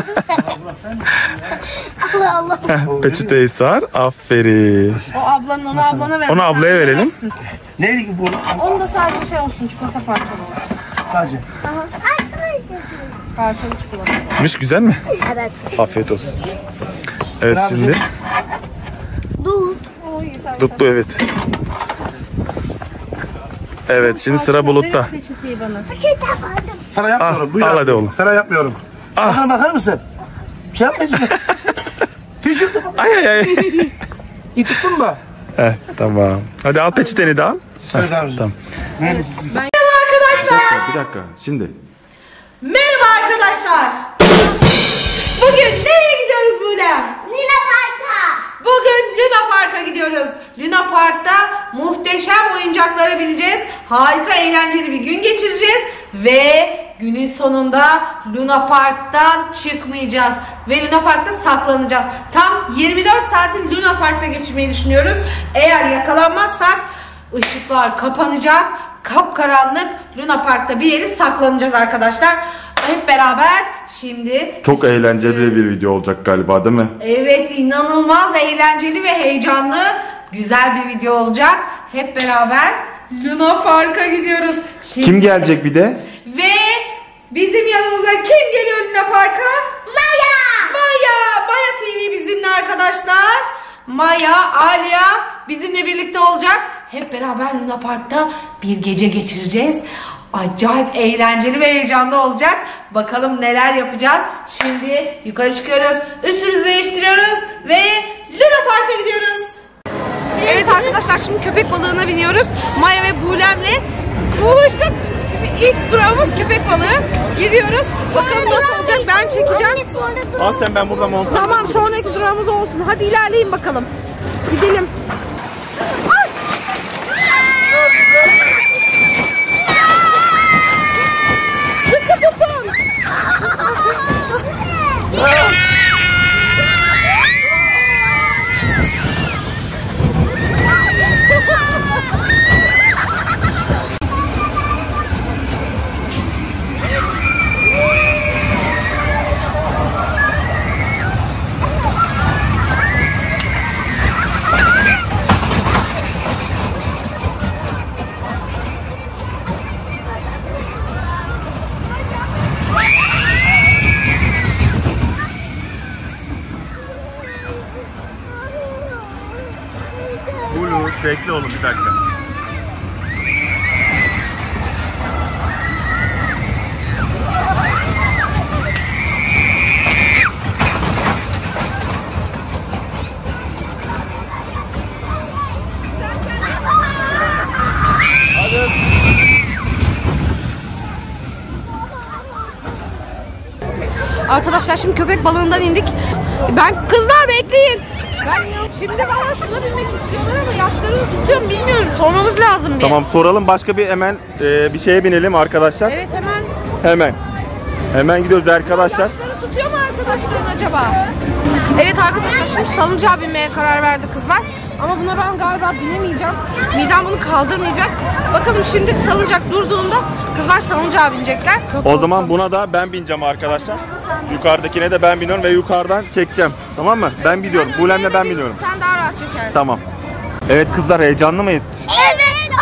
Allah Allah. Peçeteyi sar. Aferin. O ablanın onu ablana ver. Onu ablaya verelim. Neydi ki bu? Onu da sadece şey olsun, çikolata parçalı olsun. Sadece. Parçalı çikolata. Miş güzel mi? Evet. Afiyet olsun. Evet şimdi. Dur. Tuttu evet. Evet şimdi sıra Bulut'ta. Peçeteyi bana. Sana yapmıyorum. Al, Buyur al abi. hadi oğlum. Sana yapmıyorum. Al. Bakar, bakar mısın? Bir şey yapmayacağım. Düşürdü bak. Ay ay ay. İyi tuttun mu? Heh, tamam. Hadi al peçeteni de al. Evet abicim. Tamam. Merhaba arkadaşlar. Bir dakika şimdi. Merhaba arkadaşlar. Bugün nereye gidiyoruz Bulem? Luna Park'a. Bugün Luna Park'a gidiyoruz. Luna Park'ta muhteşem oyuncaklara bineceğiz. Harika eğlenceli bir gün geçireceğiz. Ve günün sonunda Luna Park'tan çıkmayacağız. Ve Luna Park'ta saklanacağız. Tam yirmi dört saati Luna Park'ta geçirmeyi düşünüyoruz. Eğer yakalanmazsak ışıklar kapanacak. Kapkaranlık Luna Park'ta bir yeri saklanacağız arkadaşlar. Hep beraber şimdi... Çok eğlenceli bir video olacak galiba değil mi? Evet, inanılmaz eğlenceli ve heyecanlı güzel bir video olacak. Hep beraber Luna Park'a gidiyoruz. Şimdi... Kim gelecek bir de? Ve bizim yanımıza kim geliyor Luna Park'a? Maya. Maya. Maya T V bizimle arkadaşlar. Maya, Alya bizimle birlikte olacak. Hep beraber Luna Park'ta bir gece geçireceğiz. Acayip eğlenceli ve heyecanlı olacak. Bakalım neler yapacağız. Şimdi yukarı çıkıyoruz. Üstümüzü değiştiriyoruz. Ve Luna Park'a gidiyoruz. Evet arkadaşlar, şimdi köpek balığına biniyoruz. Maya ve Bulem'le buluştuk. Şimdi ilk durağımız köpek balığı. Gidiyoruz. Bakalım nasıl olacak, ben çekeceğim. Al sen, ben burada montu. Tamam, sonraki durağımız olsun. Hadi ilerleyin bakalım. Gidelim. Ay! Sıkı tutun. Bulut bekle oğlum bir dakika. Arkadaşlar şimdi köpek balığından indik. Ben kızlar bekleyin. Ben şimdi bana şuna binmek istiyorlar ama yaşlarını tutuyorum, bilmiyorum. Sormamız lazım bir. Tamam soralım, başka bir hemen e, bir şeye binelim arkadaşlar. Evet hemen. Hemen. Hemen gidiyoruz arkadaşlar. Yaşları tutuyor mu arkadaşların acaba? Evet arkadaşlar, şimdi salıncağa binmeye karar verdi kızlar. Ama buna ben galiba binemeyeceğim. Midem bunu kaldırmayacak. Bakalım şimdi salıncak durduğunda kızlar salıncağa binecekler. O zaman buna da ben bineceğim arkadaşlar. Yukarıdakine de ben biniyorum ve yukarıdan çekeceğim. Tamam mı? Ben biliyorum. Bulem'le ben biniyorum. Sen daha rahat çekersin. Tamam. Evet kızlar, heyecanlı mıyız? Evet.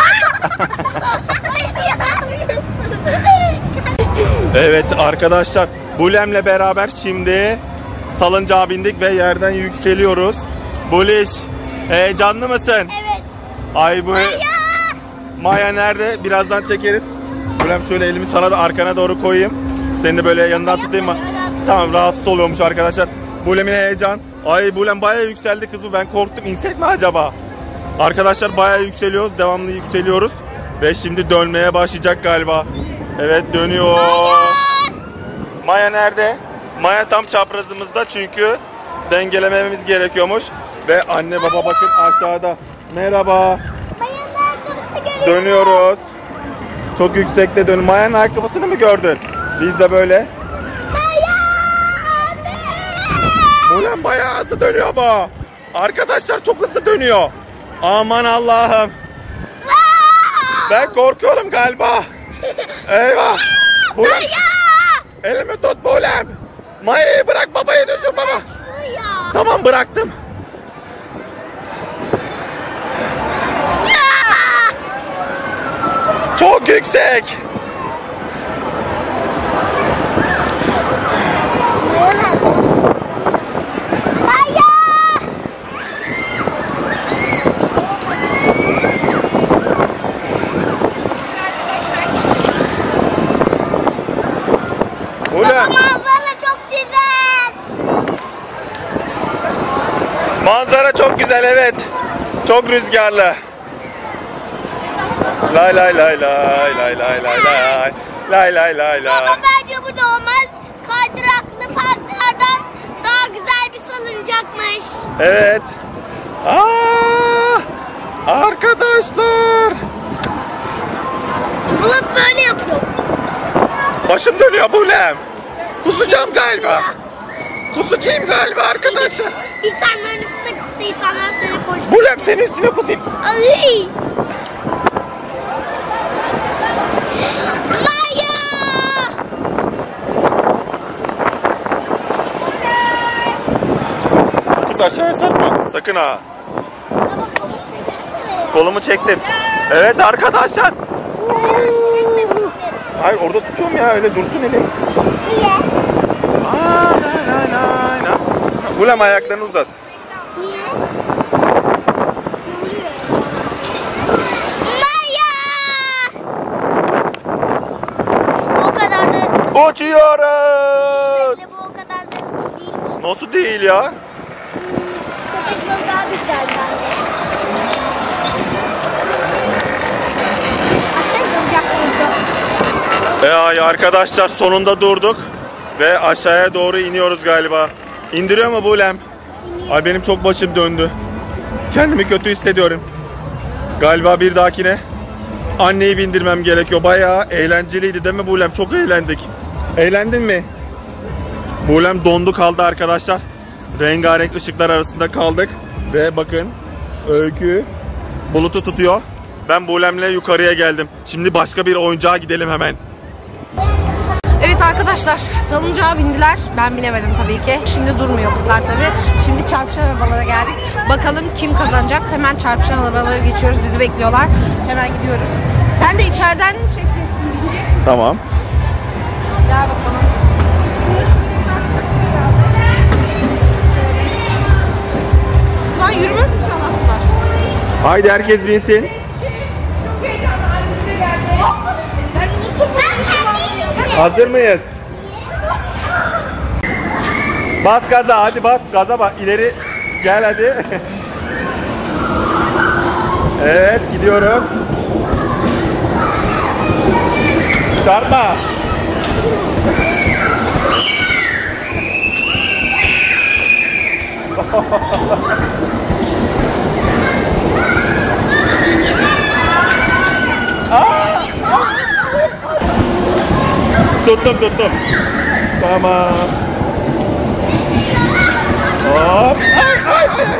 Evet arkadaşlar, Bulem'le beraber şimdi salıncağa bindik ve yerden yükseliyoruz. Buliş, heyecanlı mısın? Evet. Ay bu... Maya. Maya nerede? Birazdan çekeriz. Bulem şöyle elimi sana da arkana doğru koyayım. Seni de böyle yanından tutayım mı? Tamam, rahatsız oluyormuş arkadaşlar. Bulem'in heyecan. Ay Bulem bayağı yükseldi kız bu. Ben korktum. İnsek mi acaba? Arkadaşlar bayağı yükseliyoruz. Devamlı yükseliyoruz. Ve şimdi dönmeye başlayacak galiba. Evet dönüyor. Maya, Maya nerede? Maya tam çaprazımızda çünkü dengelememiz gerekiyormuş. Ve anne baba bakın aşağıda. Merhaba. Dönüyoruz. Çok yüksekte dön. Maya'nın ayakkabısını mı gördün? Biz de böyle. Ulan bayağı hızlı dönüyor bu. Arkadaşlar çok hızlı dönüyor. Aman Allah'ım. Ben korkuyorum galiba. Eyvah. Ulan. Elimi tut Bulem. Maya'yı bırak, babaya düşür baba. Tamam, bıraktım. Çok yüksek. Manzara çok güzel. Manzara çok güzel, evet. Çok rüzgarlı. Lay lay lay lay lay lay lay lay lay lay lay lay. Baba bence bu normal kaydıraklı parklardan daha güzel bir salıncakmış. Evet. Aa, arkadaşlar. Bulut böyle yapıyor. Başım dönüyor Bulem. Kusacağım galiba. Kusacağım galiba arkadaşlar. İnsanların üstüne kustu, insanlar seni koysun. Bulem senin üstüne kusayım. Ay. Maya. Kız aşağıya sarma. Sakın ha. Kolumu çektim. Evet arkadaşlar. Hayır, orada tutuyorum ya, öyle dursun elim. Niye? Aa, la, la, la, la. Bulem ayaklarını uzat. Niye? Maya! O kadar da... Uçuyoruz. İşte bile bu o kadar da değil. Nasıl değil ya? Köpek balığı daha güzel bence. E ay arkadaşlar, sonunda durduk. Ve aşağıya doğru iniyoruz galiba. İndiriyor mu Bulem? Ay benim çok başım döndü. Kendimi kötü hissediyorum. Galiba bir dahakine anneyi bindirmem gerekiyor. Bayağı eğlenceliydi değil mi Bulem? Çok eğlendik. Eğlendin mi? Bulem dondu kaldı arkadaşlar. Rengarenk ışıklar arasında kaldık. Ve bakın Öykü Bulut'u tutuyor. Ben Bulem'le yukarıya geldim. Şimdi başka bir oyuncağa gidelim hemen. Evet arkadaşlar, salıncağa bindiler. Ben binemedim tabii ki. Şimdi durmuyor kızlar tabii. Şimdi çarpışan arabalara geldik. Bakalım kim kazanacak? Hemen çarpışan arabalara geçiyoruz. Bizi bekliyorlar. Hemen gidiyoruz. Sen de içeriden mi çekeceksin? Bineceksin. Tamam. Gel bakalım. Lan yürümez inşallah bunlar. Haydi herkes binsin. Hazır mıyız? Bas gaza, hadi bas gaza, bak ileri gel hadi. Evet, gidiyoruz. Çarpma. Tuttum tuttum. Tamam. Hop. Ay ay ay.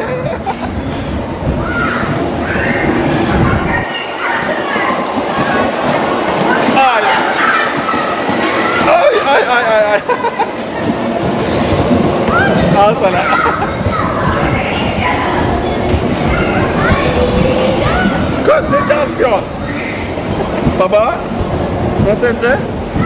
Ay. Ay ay ay ay ay. Al sana. Kız ne çarpıyor? Baba. Nasılsın?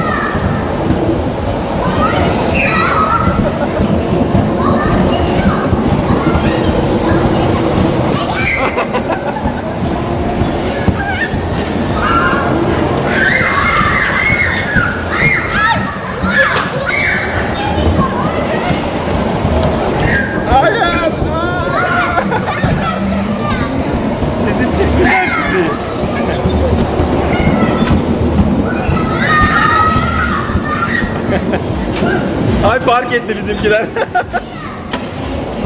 Sizin çekimler sizi. Ay park etti bizimkiler.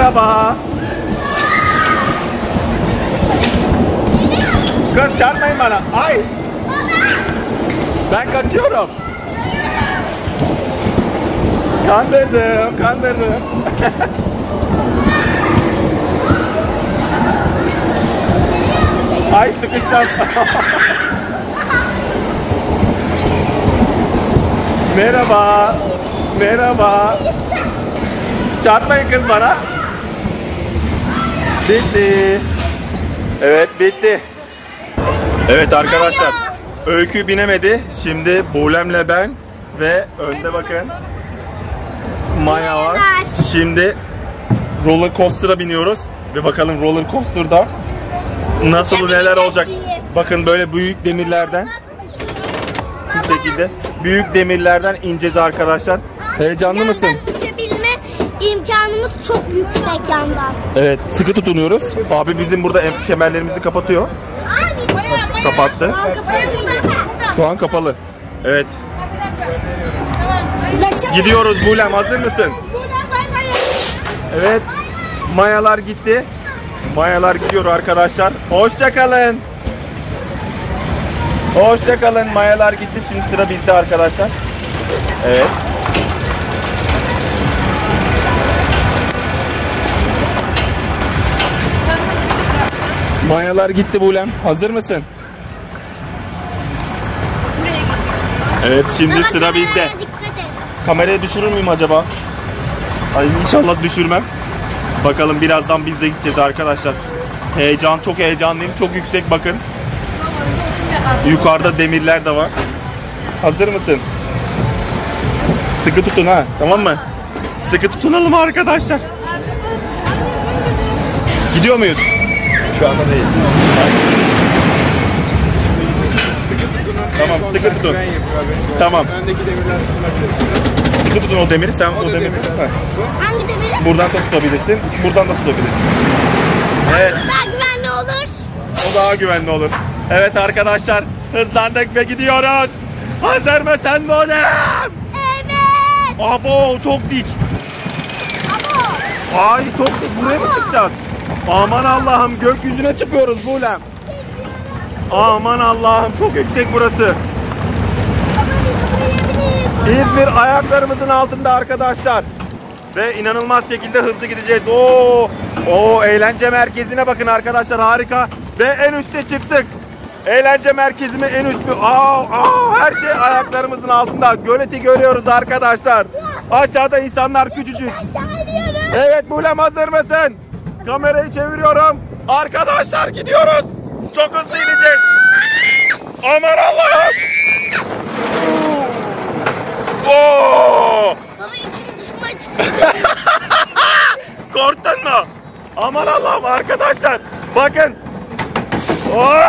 Merhaba. Kız çarpmayın bana. Ay. Ben kaçıyorum. Kandırdım, kandırdım. Ay sıkışacağım. Merhaba. Merhaba. Çarpmayın kız bana. Bitti. Evet bitti. Evet arkadaşlar. Öykü binemedi. Şimdi Bulem'le ben ve önde bakın Maya var. Şimdi roller coaster'a biniyoruz ve bakalım roller coaster'da nasıl neler olacak. Bakın böyle büyük demirlerden bu şekilde büyük demirlerden ineceğiz arkadaşlar. Heyecanlı mısın? Uçabilme imkanımız çok yüksek yandan. Evet, sıkı tutunuyoruz. Abi bizim burada kemerlerimizi kapatıyor. Kapattı. Şu an kapalı. Evet. Gidiyoruz Bulem, hazır mısın? Evet. Mayalar gitti. Mayalar gidiyor arkadaşlar. Hoşça kalın. Hoşça kalın. Mayalar gitti. Şimdi sıra bizde arkadaşlar. Evet. Mayalar gitti Bulem. Hazır mısın? Evet, şimdi sıra bizde. Kamerayı düşürür müyüm acaba? Ay inşallah düşürmem. Bakalım birazdan biz de gideceğiz arkadaşlar. Heyecan, çok heyecanlıyım. Çok yüksek bakın. Yukarıda demirler de var. Hazır mısın? Sıkı tutun ha, tamam mı? Sıkı tutunalım arkadaşlar. Gidiyor muyuz? Şu anda değil. Tamam, sıkı tutun. Tamam. Öndeki demirler tutulabilir. Sıkı tutun o demiri, sen o, O demiri demiri. tut. Ha. Hangi demiri? Buradan da tutabilirsin, buradan da tutabilirsin. Evet, Daha güvenli olur. o daha güvenli olur. Evet arkadaşlar, hızlandık ve gidiyoruz. Hazır mısın Bulem? Evet. Abo, çok dik. Ama Ay çok dik, buraya mı çıkacağız? Aman Allah'ım, gökyüzüne çıkıyoruz Bulem. Aman Allah'ım, çok yüksek burası. İzmir ayaklarımızın altında arkadaşlar. Ve inanılmaz şekilde hızlı gideceğiz. Oo, oo, eğlence merkezine bakın arkadaşlar, harika. Ve en üste çıktık. Eğlence merkezimi en üst mü? Aa, aa, her şey ayaklarımızın altında. Göleti görüyoruz arkadaşlar. Aşağıda insanlar küçücük. Evet Bulem, hazır mısın? Kamerayı çeviriyorum. Arkadaşlar gidiyoruz. Çok hızlı ineceğiz. Aman Allah'ım. Oo! baba içim dışıma çıkıyor. Korktun mu? Aman Allah'ım arkadaşlar. Bakın. Oo!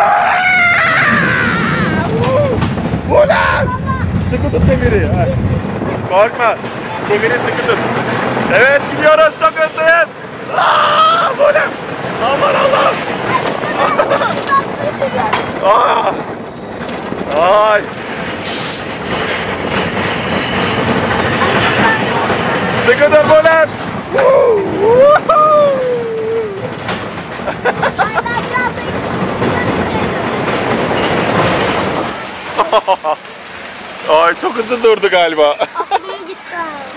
Bulem. Sıkı tut demiri. Ha. Korkma. Demiri sıkı tut. Evet gidiyoruz, çok hızlıyız. Aa, Bulem. Aman Allah'ım. Aa. Ay. Sıkı dur Bulem. Ay çok hızlı durdu galiba. Aklım gitti.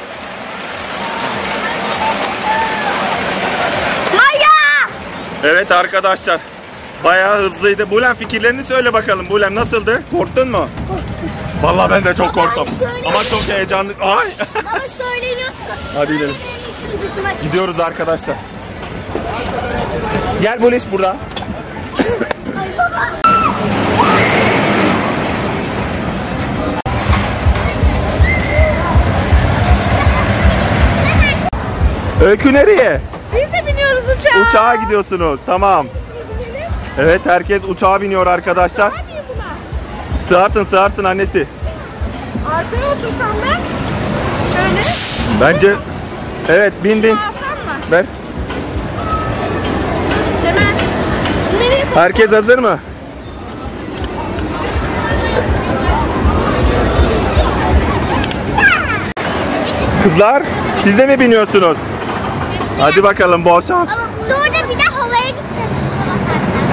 Maya! Evet arkadaşlar. Bayağı hızlıydı. Bulem, fikirlerini söyle bakalım. Bulem nasıldı? Korktun mu? Korktum. Vallahi ben de çok Baba, korktum. söyle. Ama çok heyecanlı. Ay. Baba söyleniyorsun. Hadi gidelim. Benim içim dışıma çıkıyor. Gidiyoruz arkadaşlar. Gel Buliş burada. Öykü nereye? Biz de biniyoruz uçağa. Uçağa gidiyorsunuz. Tamam. Evet, herkes uçağa biniyor arkadaşlar. Sığarsın sığarsın annesi. Arkaya otursam ben. Şöyle. Bence evet, bin bin. Şunu alsam mı? Ver. Hemen. Nereye? Herkes hazır mı? Kızlar, siz de mi biniyorsunuz? Hadi bakalım, bol şans. Ama sonra bir de havaya gideceğiz. Buna basarsan.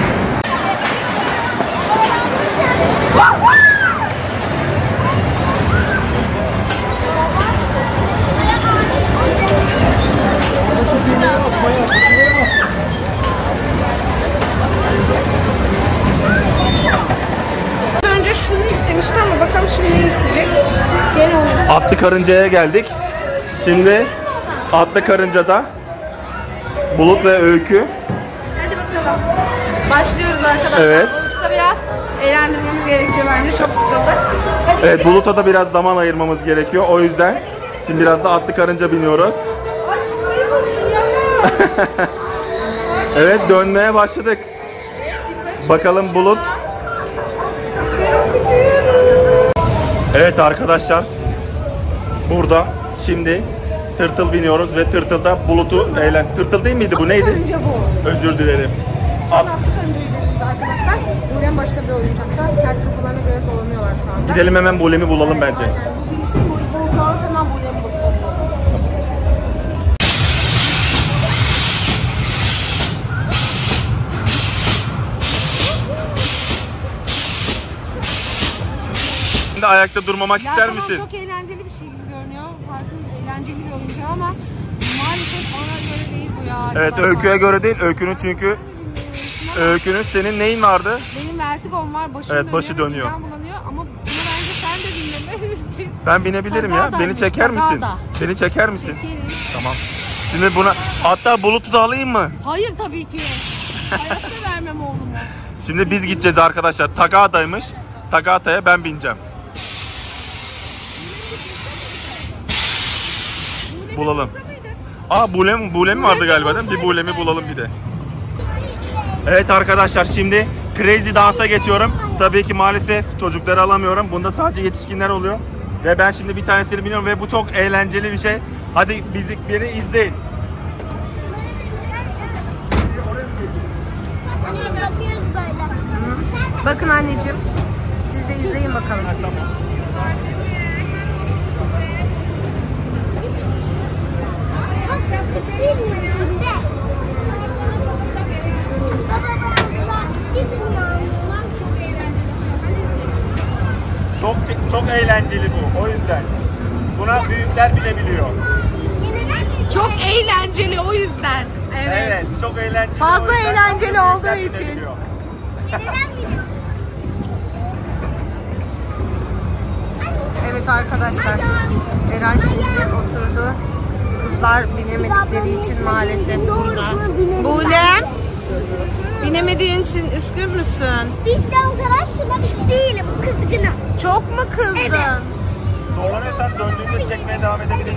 Önce şunu istemişti ama bakalım şimdi ne isteyecek. Gene onu. Atlı karıncaya geldik. Şimdi atlı karıncada Bulut ve Öykü. Hadi bakalım. Başlıyoruz arkadaşlar. Evet. Bulut'u da biraz eğlendirmemiz gerekiyor bence. Çok sıkıldı. Hadi Evet, gidelim. Bulut'a da biraz zaman ayırmamız gerekiyor. O yüzden şimdi biraz da atlı karınca biniyoruz. Ay, kafayı vurayım ya. Evet, dönmeye başladık. Bakalım Bulut. Yukarı çıkıyoruz. Evet arkadaşlar. Burada şimdi tırtıl biniyoruz ve tırtılda Bulut'u eğlen... Tırtıl değil miydi bu? Neydi? Karınca bu. Özür dilerim. At- Atlı karıncayı dediğimde arkadaşlar. Buğlem başka bir oyuncakta. Kendi kafalarına göre dolanıyorlar şu anda. Gidelim hemen Bulem'i bulalım bence. Aynen. Bu bilsin bu Bulut'u alıp hemen Buğlem'i bulalım. Şimdi ayakta durmamak ister tamam, misin? çok eğlenceli bir şey gibi görünüyor. Farkında eğlenceli bir oyuncak ama maalesef bana göre değil bu ya. Evet, arkadaşlar. Öykü'ye göre değil. Öykü'nün çünkü Öykü'nün senin neyin vardı? Benim vertigom var, başım Evet, dönüyor, başı dönüyor. midem bulanıyor ama buna bence sen de dinlemelisin. Ben binebilirim ya. Beni Tagada'ymış, çeker misin? Tagada. Beni çeker misin? Çekerim. Tamam. Şimdi buna hatta Bulut'u da alayım mı? Hayır tabii ki. Hayatta vermem oğlumu. Şimdi biz gideceğiz arkadaşlar. Tagada'ymış. Tagada'ya ben bineceğim. Bulalım. Aa, Bulem, Bulem vardı galiba değil mi? Bir Bulem'i bulalım bir de. Evet arkadaşlar, şimdi Crazy Dance'a geçiyorum. Tabii ki maalesef çocukları alamıyorum. Bunda sadece yetişkinler oluyor. Ve ben şimdi bir tanesini biniyorum ve bu çok eğlenceli bir şey. Hadi bizi beni izleyin. Hani biz bakıyoruz böyle. Bakın anneciğim. Siz de izleyin bakalım. Bilmiyorum de. Çok çok eğlenceli bu. O yüzden. Buna büyükler bile biliyor. Çok eğlenceli o yüzden. Evet. Evet, çok eğlenceli. Fazla O yüzden eğlenceli büyükler olduğu bile için. biliyor. Evet arkadaşlar. Eren şimdi oturdu. Kızlar binemedikleri için maalesef burada. Bulem, binemediğin için üzgün müsün? Biz de o kadar şuna değilim. Kızgınım. Çok mu kızdın? Evet. Zorlanırsan döndüğünde çekmeye devam edebilirsin.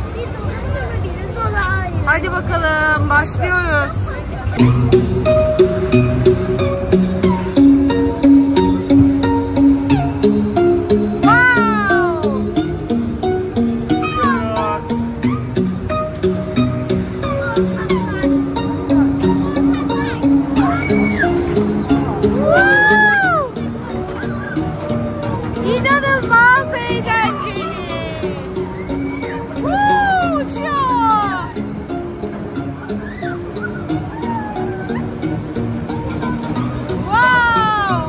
Hadi bakalım başlıyoruz. İnanılmaz eğlenceli. Woo, uçuyor. Wow.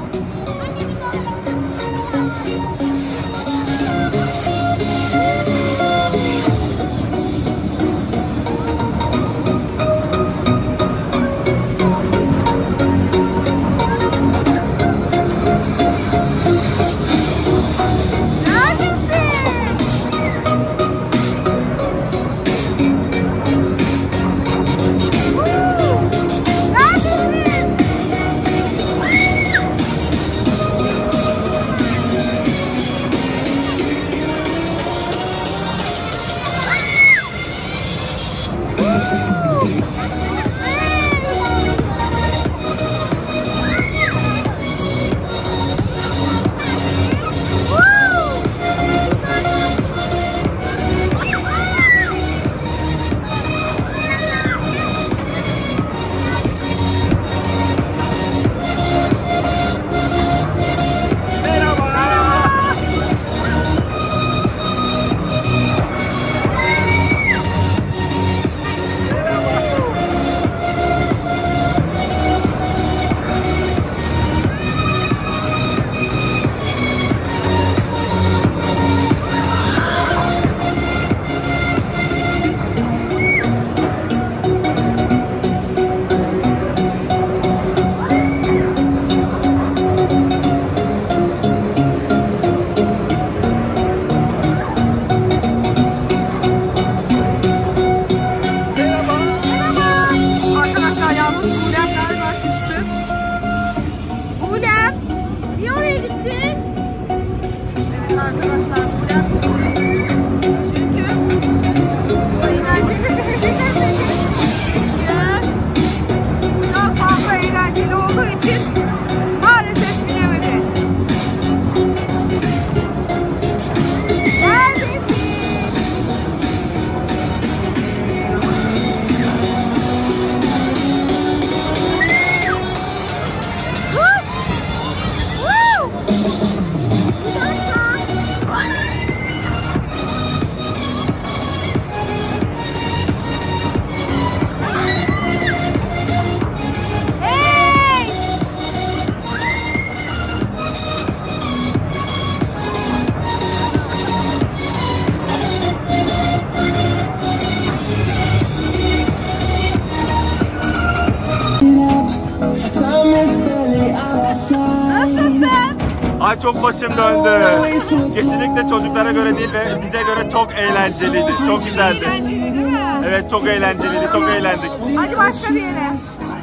Ay çok başım döndü. Kesinlikle çocuklara göre değil ve bize göre çok eğlenceliydi. Çok güzeldi. Evet çok eğlenceliydi. Çok eğlendik. Hadi başka bir yere.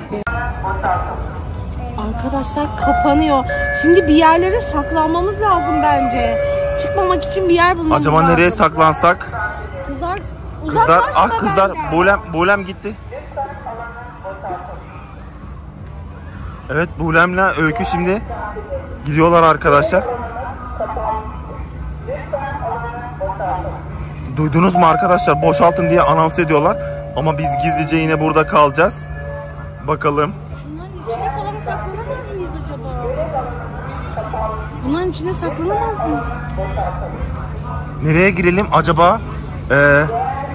Arkadaşlar kapanıyor. Şimdi bir yerlere saklanmamız lazım bence. Çıkmamak için bir yer bulmamız Acaba lazım. nereye saklansak? Kızlar, Kızlar, uzaklaşma ah kızlar, benden. Buğlem, Buğlem gitti. Evet, Buğlem'le Öykü şimdi gidiyorlar arkadaşlar. Duydunuz mu arkadaşlar? Boşaltın diye anons ediyorlar. Ama biz gizlice yine burada kalacağız. Bakalım. Bunların içine falan saklanamaz mıyız acaba? Bunların içine saklanamaz mıyız? Nereye girelim acaba? Ee,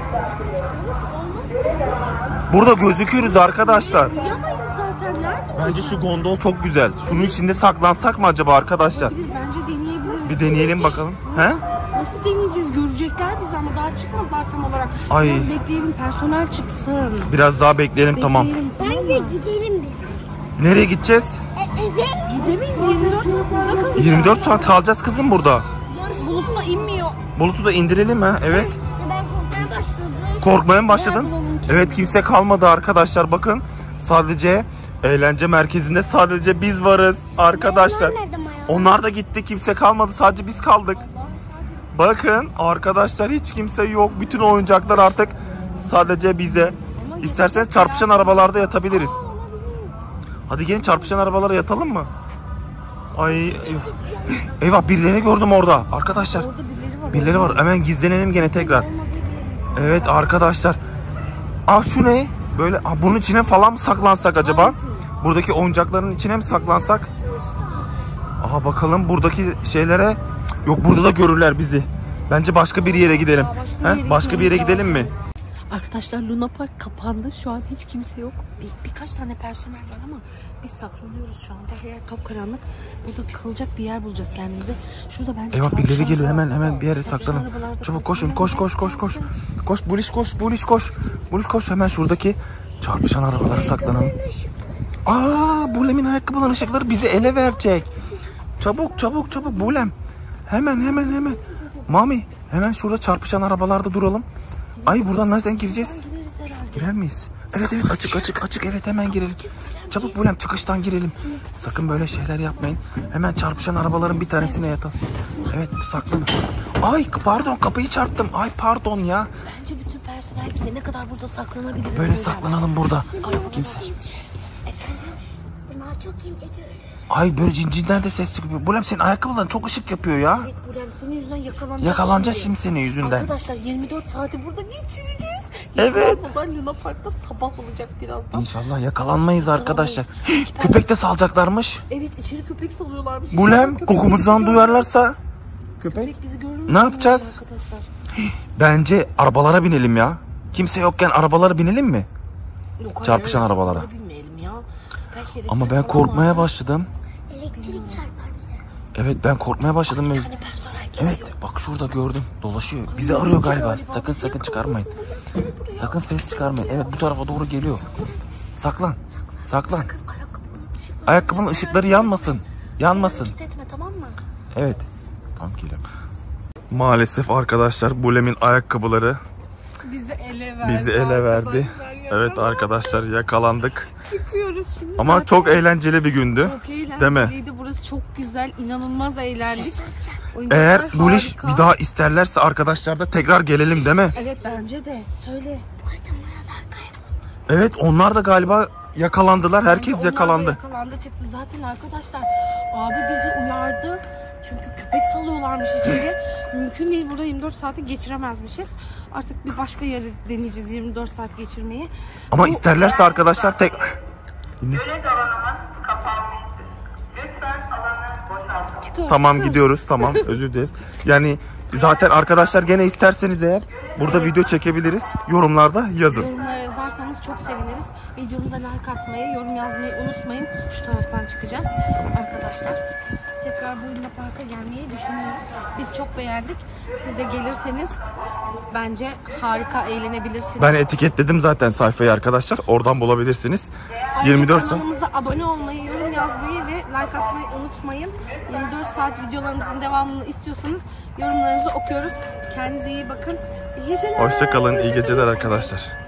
burada gözüküyoruz arkadaşlar. Yamayız zaten. Nerede? Bence şu gondol çok güzel. Şunun içinde saklansak mı acaba arkadaşlar? Bence deneyebiliriz. Bir deneyelim bakalım. He? Nasıl deneyeceğiz? Görecekler bizi ama daha çıkmadılar tam olarak. Ay. Biraz bekleyelim, personel çıksın. Biraz daha bekleyelim, tamam. Bekleyelim, tamam mı? Bence gidelim biz. Nereye gideceğiz? E, evet. Gidemeyiz, yirmi dört saat burada kalacağız. yirmi dört saat kalacağız kızım burada. Bulut da inmiyor. Bulutu da indirelim ha. Evet. Ben korkmaya başladım. Korkmaya mı başladın? Evet, kimse kalmadı arkadaşlar. Bakın sadece eğlence merkezinde sadece biz varız arkadaşlar. Onlar nerede Maya? Onlar da gitti. Kimse kalmadı. Sadece biz kaldık. Bakın arkadaşlar, hiç kimse yok. Bütün oyuncaklar artık sadece bize. İsterseniz çarpışan arabalarda yatabiliriz. Hadi gelin çarpışan arabalara yatalım mı? Ay eyvah. Eyvah, birilerini gördüm orada arkadaşlar. Birileri var. Hemen gizlenelim gene tekrar. Evet arkadaşlar. Aa şu ne? Böyle aa, bunun içine falan mı saklansak acaba? Buradaki oyuncakların içine mi saklansak? Aha bakalım buradaki şeylere. Yok, burada da görürler bizi. Bence başka bir yere gidelim. He? Başka bir yere gidelim mi? Arkadaşlar Luna Park kapandı. Şu an hiç kimse yok. Bir, birkaç tane personel var ama biz saklanıyoruz şu anda. Her yer kapkaranlık. Burada kalacak bir yer bulacağız kendimize. Şurada bence Eyvah, birileri çarpışan- geliyor, hemen hemen bir yere çarpışan saklanın. arabalarda Çabuk koşun, kapkaranlık. koş koş koş koş. Koş Buliş, koş Buliş, koş. Buliş koş, hemen şuradaki çarpışan arabalara saklanalım. Aa, Bulem'in ayakkabıların ışıkları bizi ele verecek. Çabuk çabuk çabuk Bulem. Hemen hemen hemen. Mami, hemen şurada çarpışan arabalarda duralım. Ay, buradan nereden gireceğiz? Girer miyiz? Evet evet, açık açık açık, evet hemen girelim. Çabuk Bulem, çıkıştan girelim. Sakın böyle şeyler yapmayın. Hemen çarpışan arabaların bir tanesine yatalım. Evet, saklanın. Ay pardon, kapıyı çarptım. Ay pardon ya. Bence bütün personel gidene kadar burada saklanabiliriz. Böyle saklanalım burada. Kimse. Bunlar çok ince görünüyor. Ay böyle cincinden de ses çıkıyor. Bulem, senin ayakkabıların çok ışık yapıyor ya. Evet Burem, senin yüzünden yakalanacağız. Yakalanacağız şimdi senin yüzünden. Arkadaşlar yirmi dört saati burada geçireceğiz. Evet. Buradan Luna Park'ta sabah olacak birazdan. İnşallah yakalanmayız arkadaşlar. Köpek de salacaklarmış. Evet, içeri köpek salıyorlarmış. Bulem, Köpek kokumuzdan bizi duyarlarsa köpek. Köpek bizi görür mü? Ne yapacağız? Arkadaşlar. Bence arabalara binelim ya. Kimse yokken arabalara binelim mi? Yok, Çarpışan hayır, arabalara. Binmeyelim ya. Belki elektrik Ama ben falan korkmaya var. başladım. Elektrik çarpar bize. Evet, ben korkmaya başladım. Bir tane personel geziyor. Evet, bak şurada gördüm. Dolaşıyor. Bizi arıyor galiba. Sakın sakın çıkarmayın. Sakın ses çıkarmayın. Evet, bu tarafa doğru geliyor. Saklan. Saklan. Ayakkabının ışıkları yanmasın. Yanmasın. Hareket etme, tamam mı? Evet. Tam geliyorum. Maalesef arkadaşlar, Bulem'in ayakkabıları Bizi ele verdi. bizi ele verdi. arkadaşlar ya. Evet arkadaşlar, yakalandık. Çıkıyoruz şimdi. Ama zaten. çok eğlenceli bir gündü. Çok eğlenceliydi. Değil mi? Burası çok güzel. İnanılmaz eğlendik. Eğer Oyuncaklar bu iş harika. bir daha isterlerse arkadaşlar da tekrar gelelim değil mi? Evet, bence de. Söyle. Evet, onlar da galiba yakalandılar. Herkes Onlar da yakalandı. Yakalandı çıktı. Zaten arkadaşlar abi bizi uyardı. Çünkü köpek salıyorlarmış içeri. Mümkün değil, burada yirmi dört saati geçiremezmişiz. Artık bir başka yere deneyeceğiz yirmi dört saat geçirmeyi. Ama Bu- isterlerse arkadaşlar tek... Çıkıyoruz, Tamam, çıkıyoruz. gidiyoruz, tamam, özür dileriz. Yani zaten arkadaşlar gene isterseniz eğer burada video çekebiliriz. Yorumlarda yazın. Yorumlara yazarsanız çok seviniriz. Videomuza like atmayı, yorum yazmayı unutmayın. Şu taraftan çıkacağız arkadaşlar. Tekrar bu Luna Park'a gelmeyi düşünüyoruz. Biz çok beğendik. Siz de gelirseniz Bence harika eğlenebilirsiniz. Ben etiketledim zaten sayfayı arkadaşlar. Oradan bulabilirsiniz. Ayrıca yirmi dört saat. kanalımıza abone olmayı, yorum yazmayı ve like atmayı unutmayın. yirmi dört saat videolarımızın devamını istiyorsanız yorumlarınızı okuyoruz. Kendinize iyi bakın. İyi geceler. Hoşça kalın. İyi geceler arkadaşlar.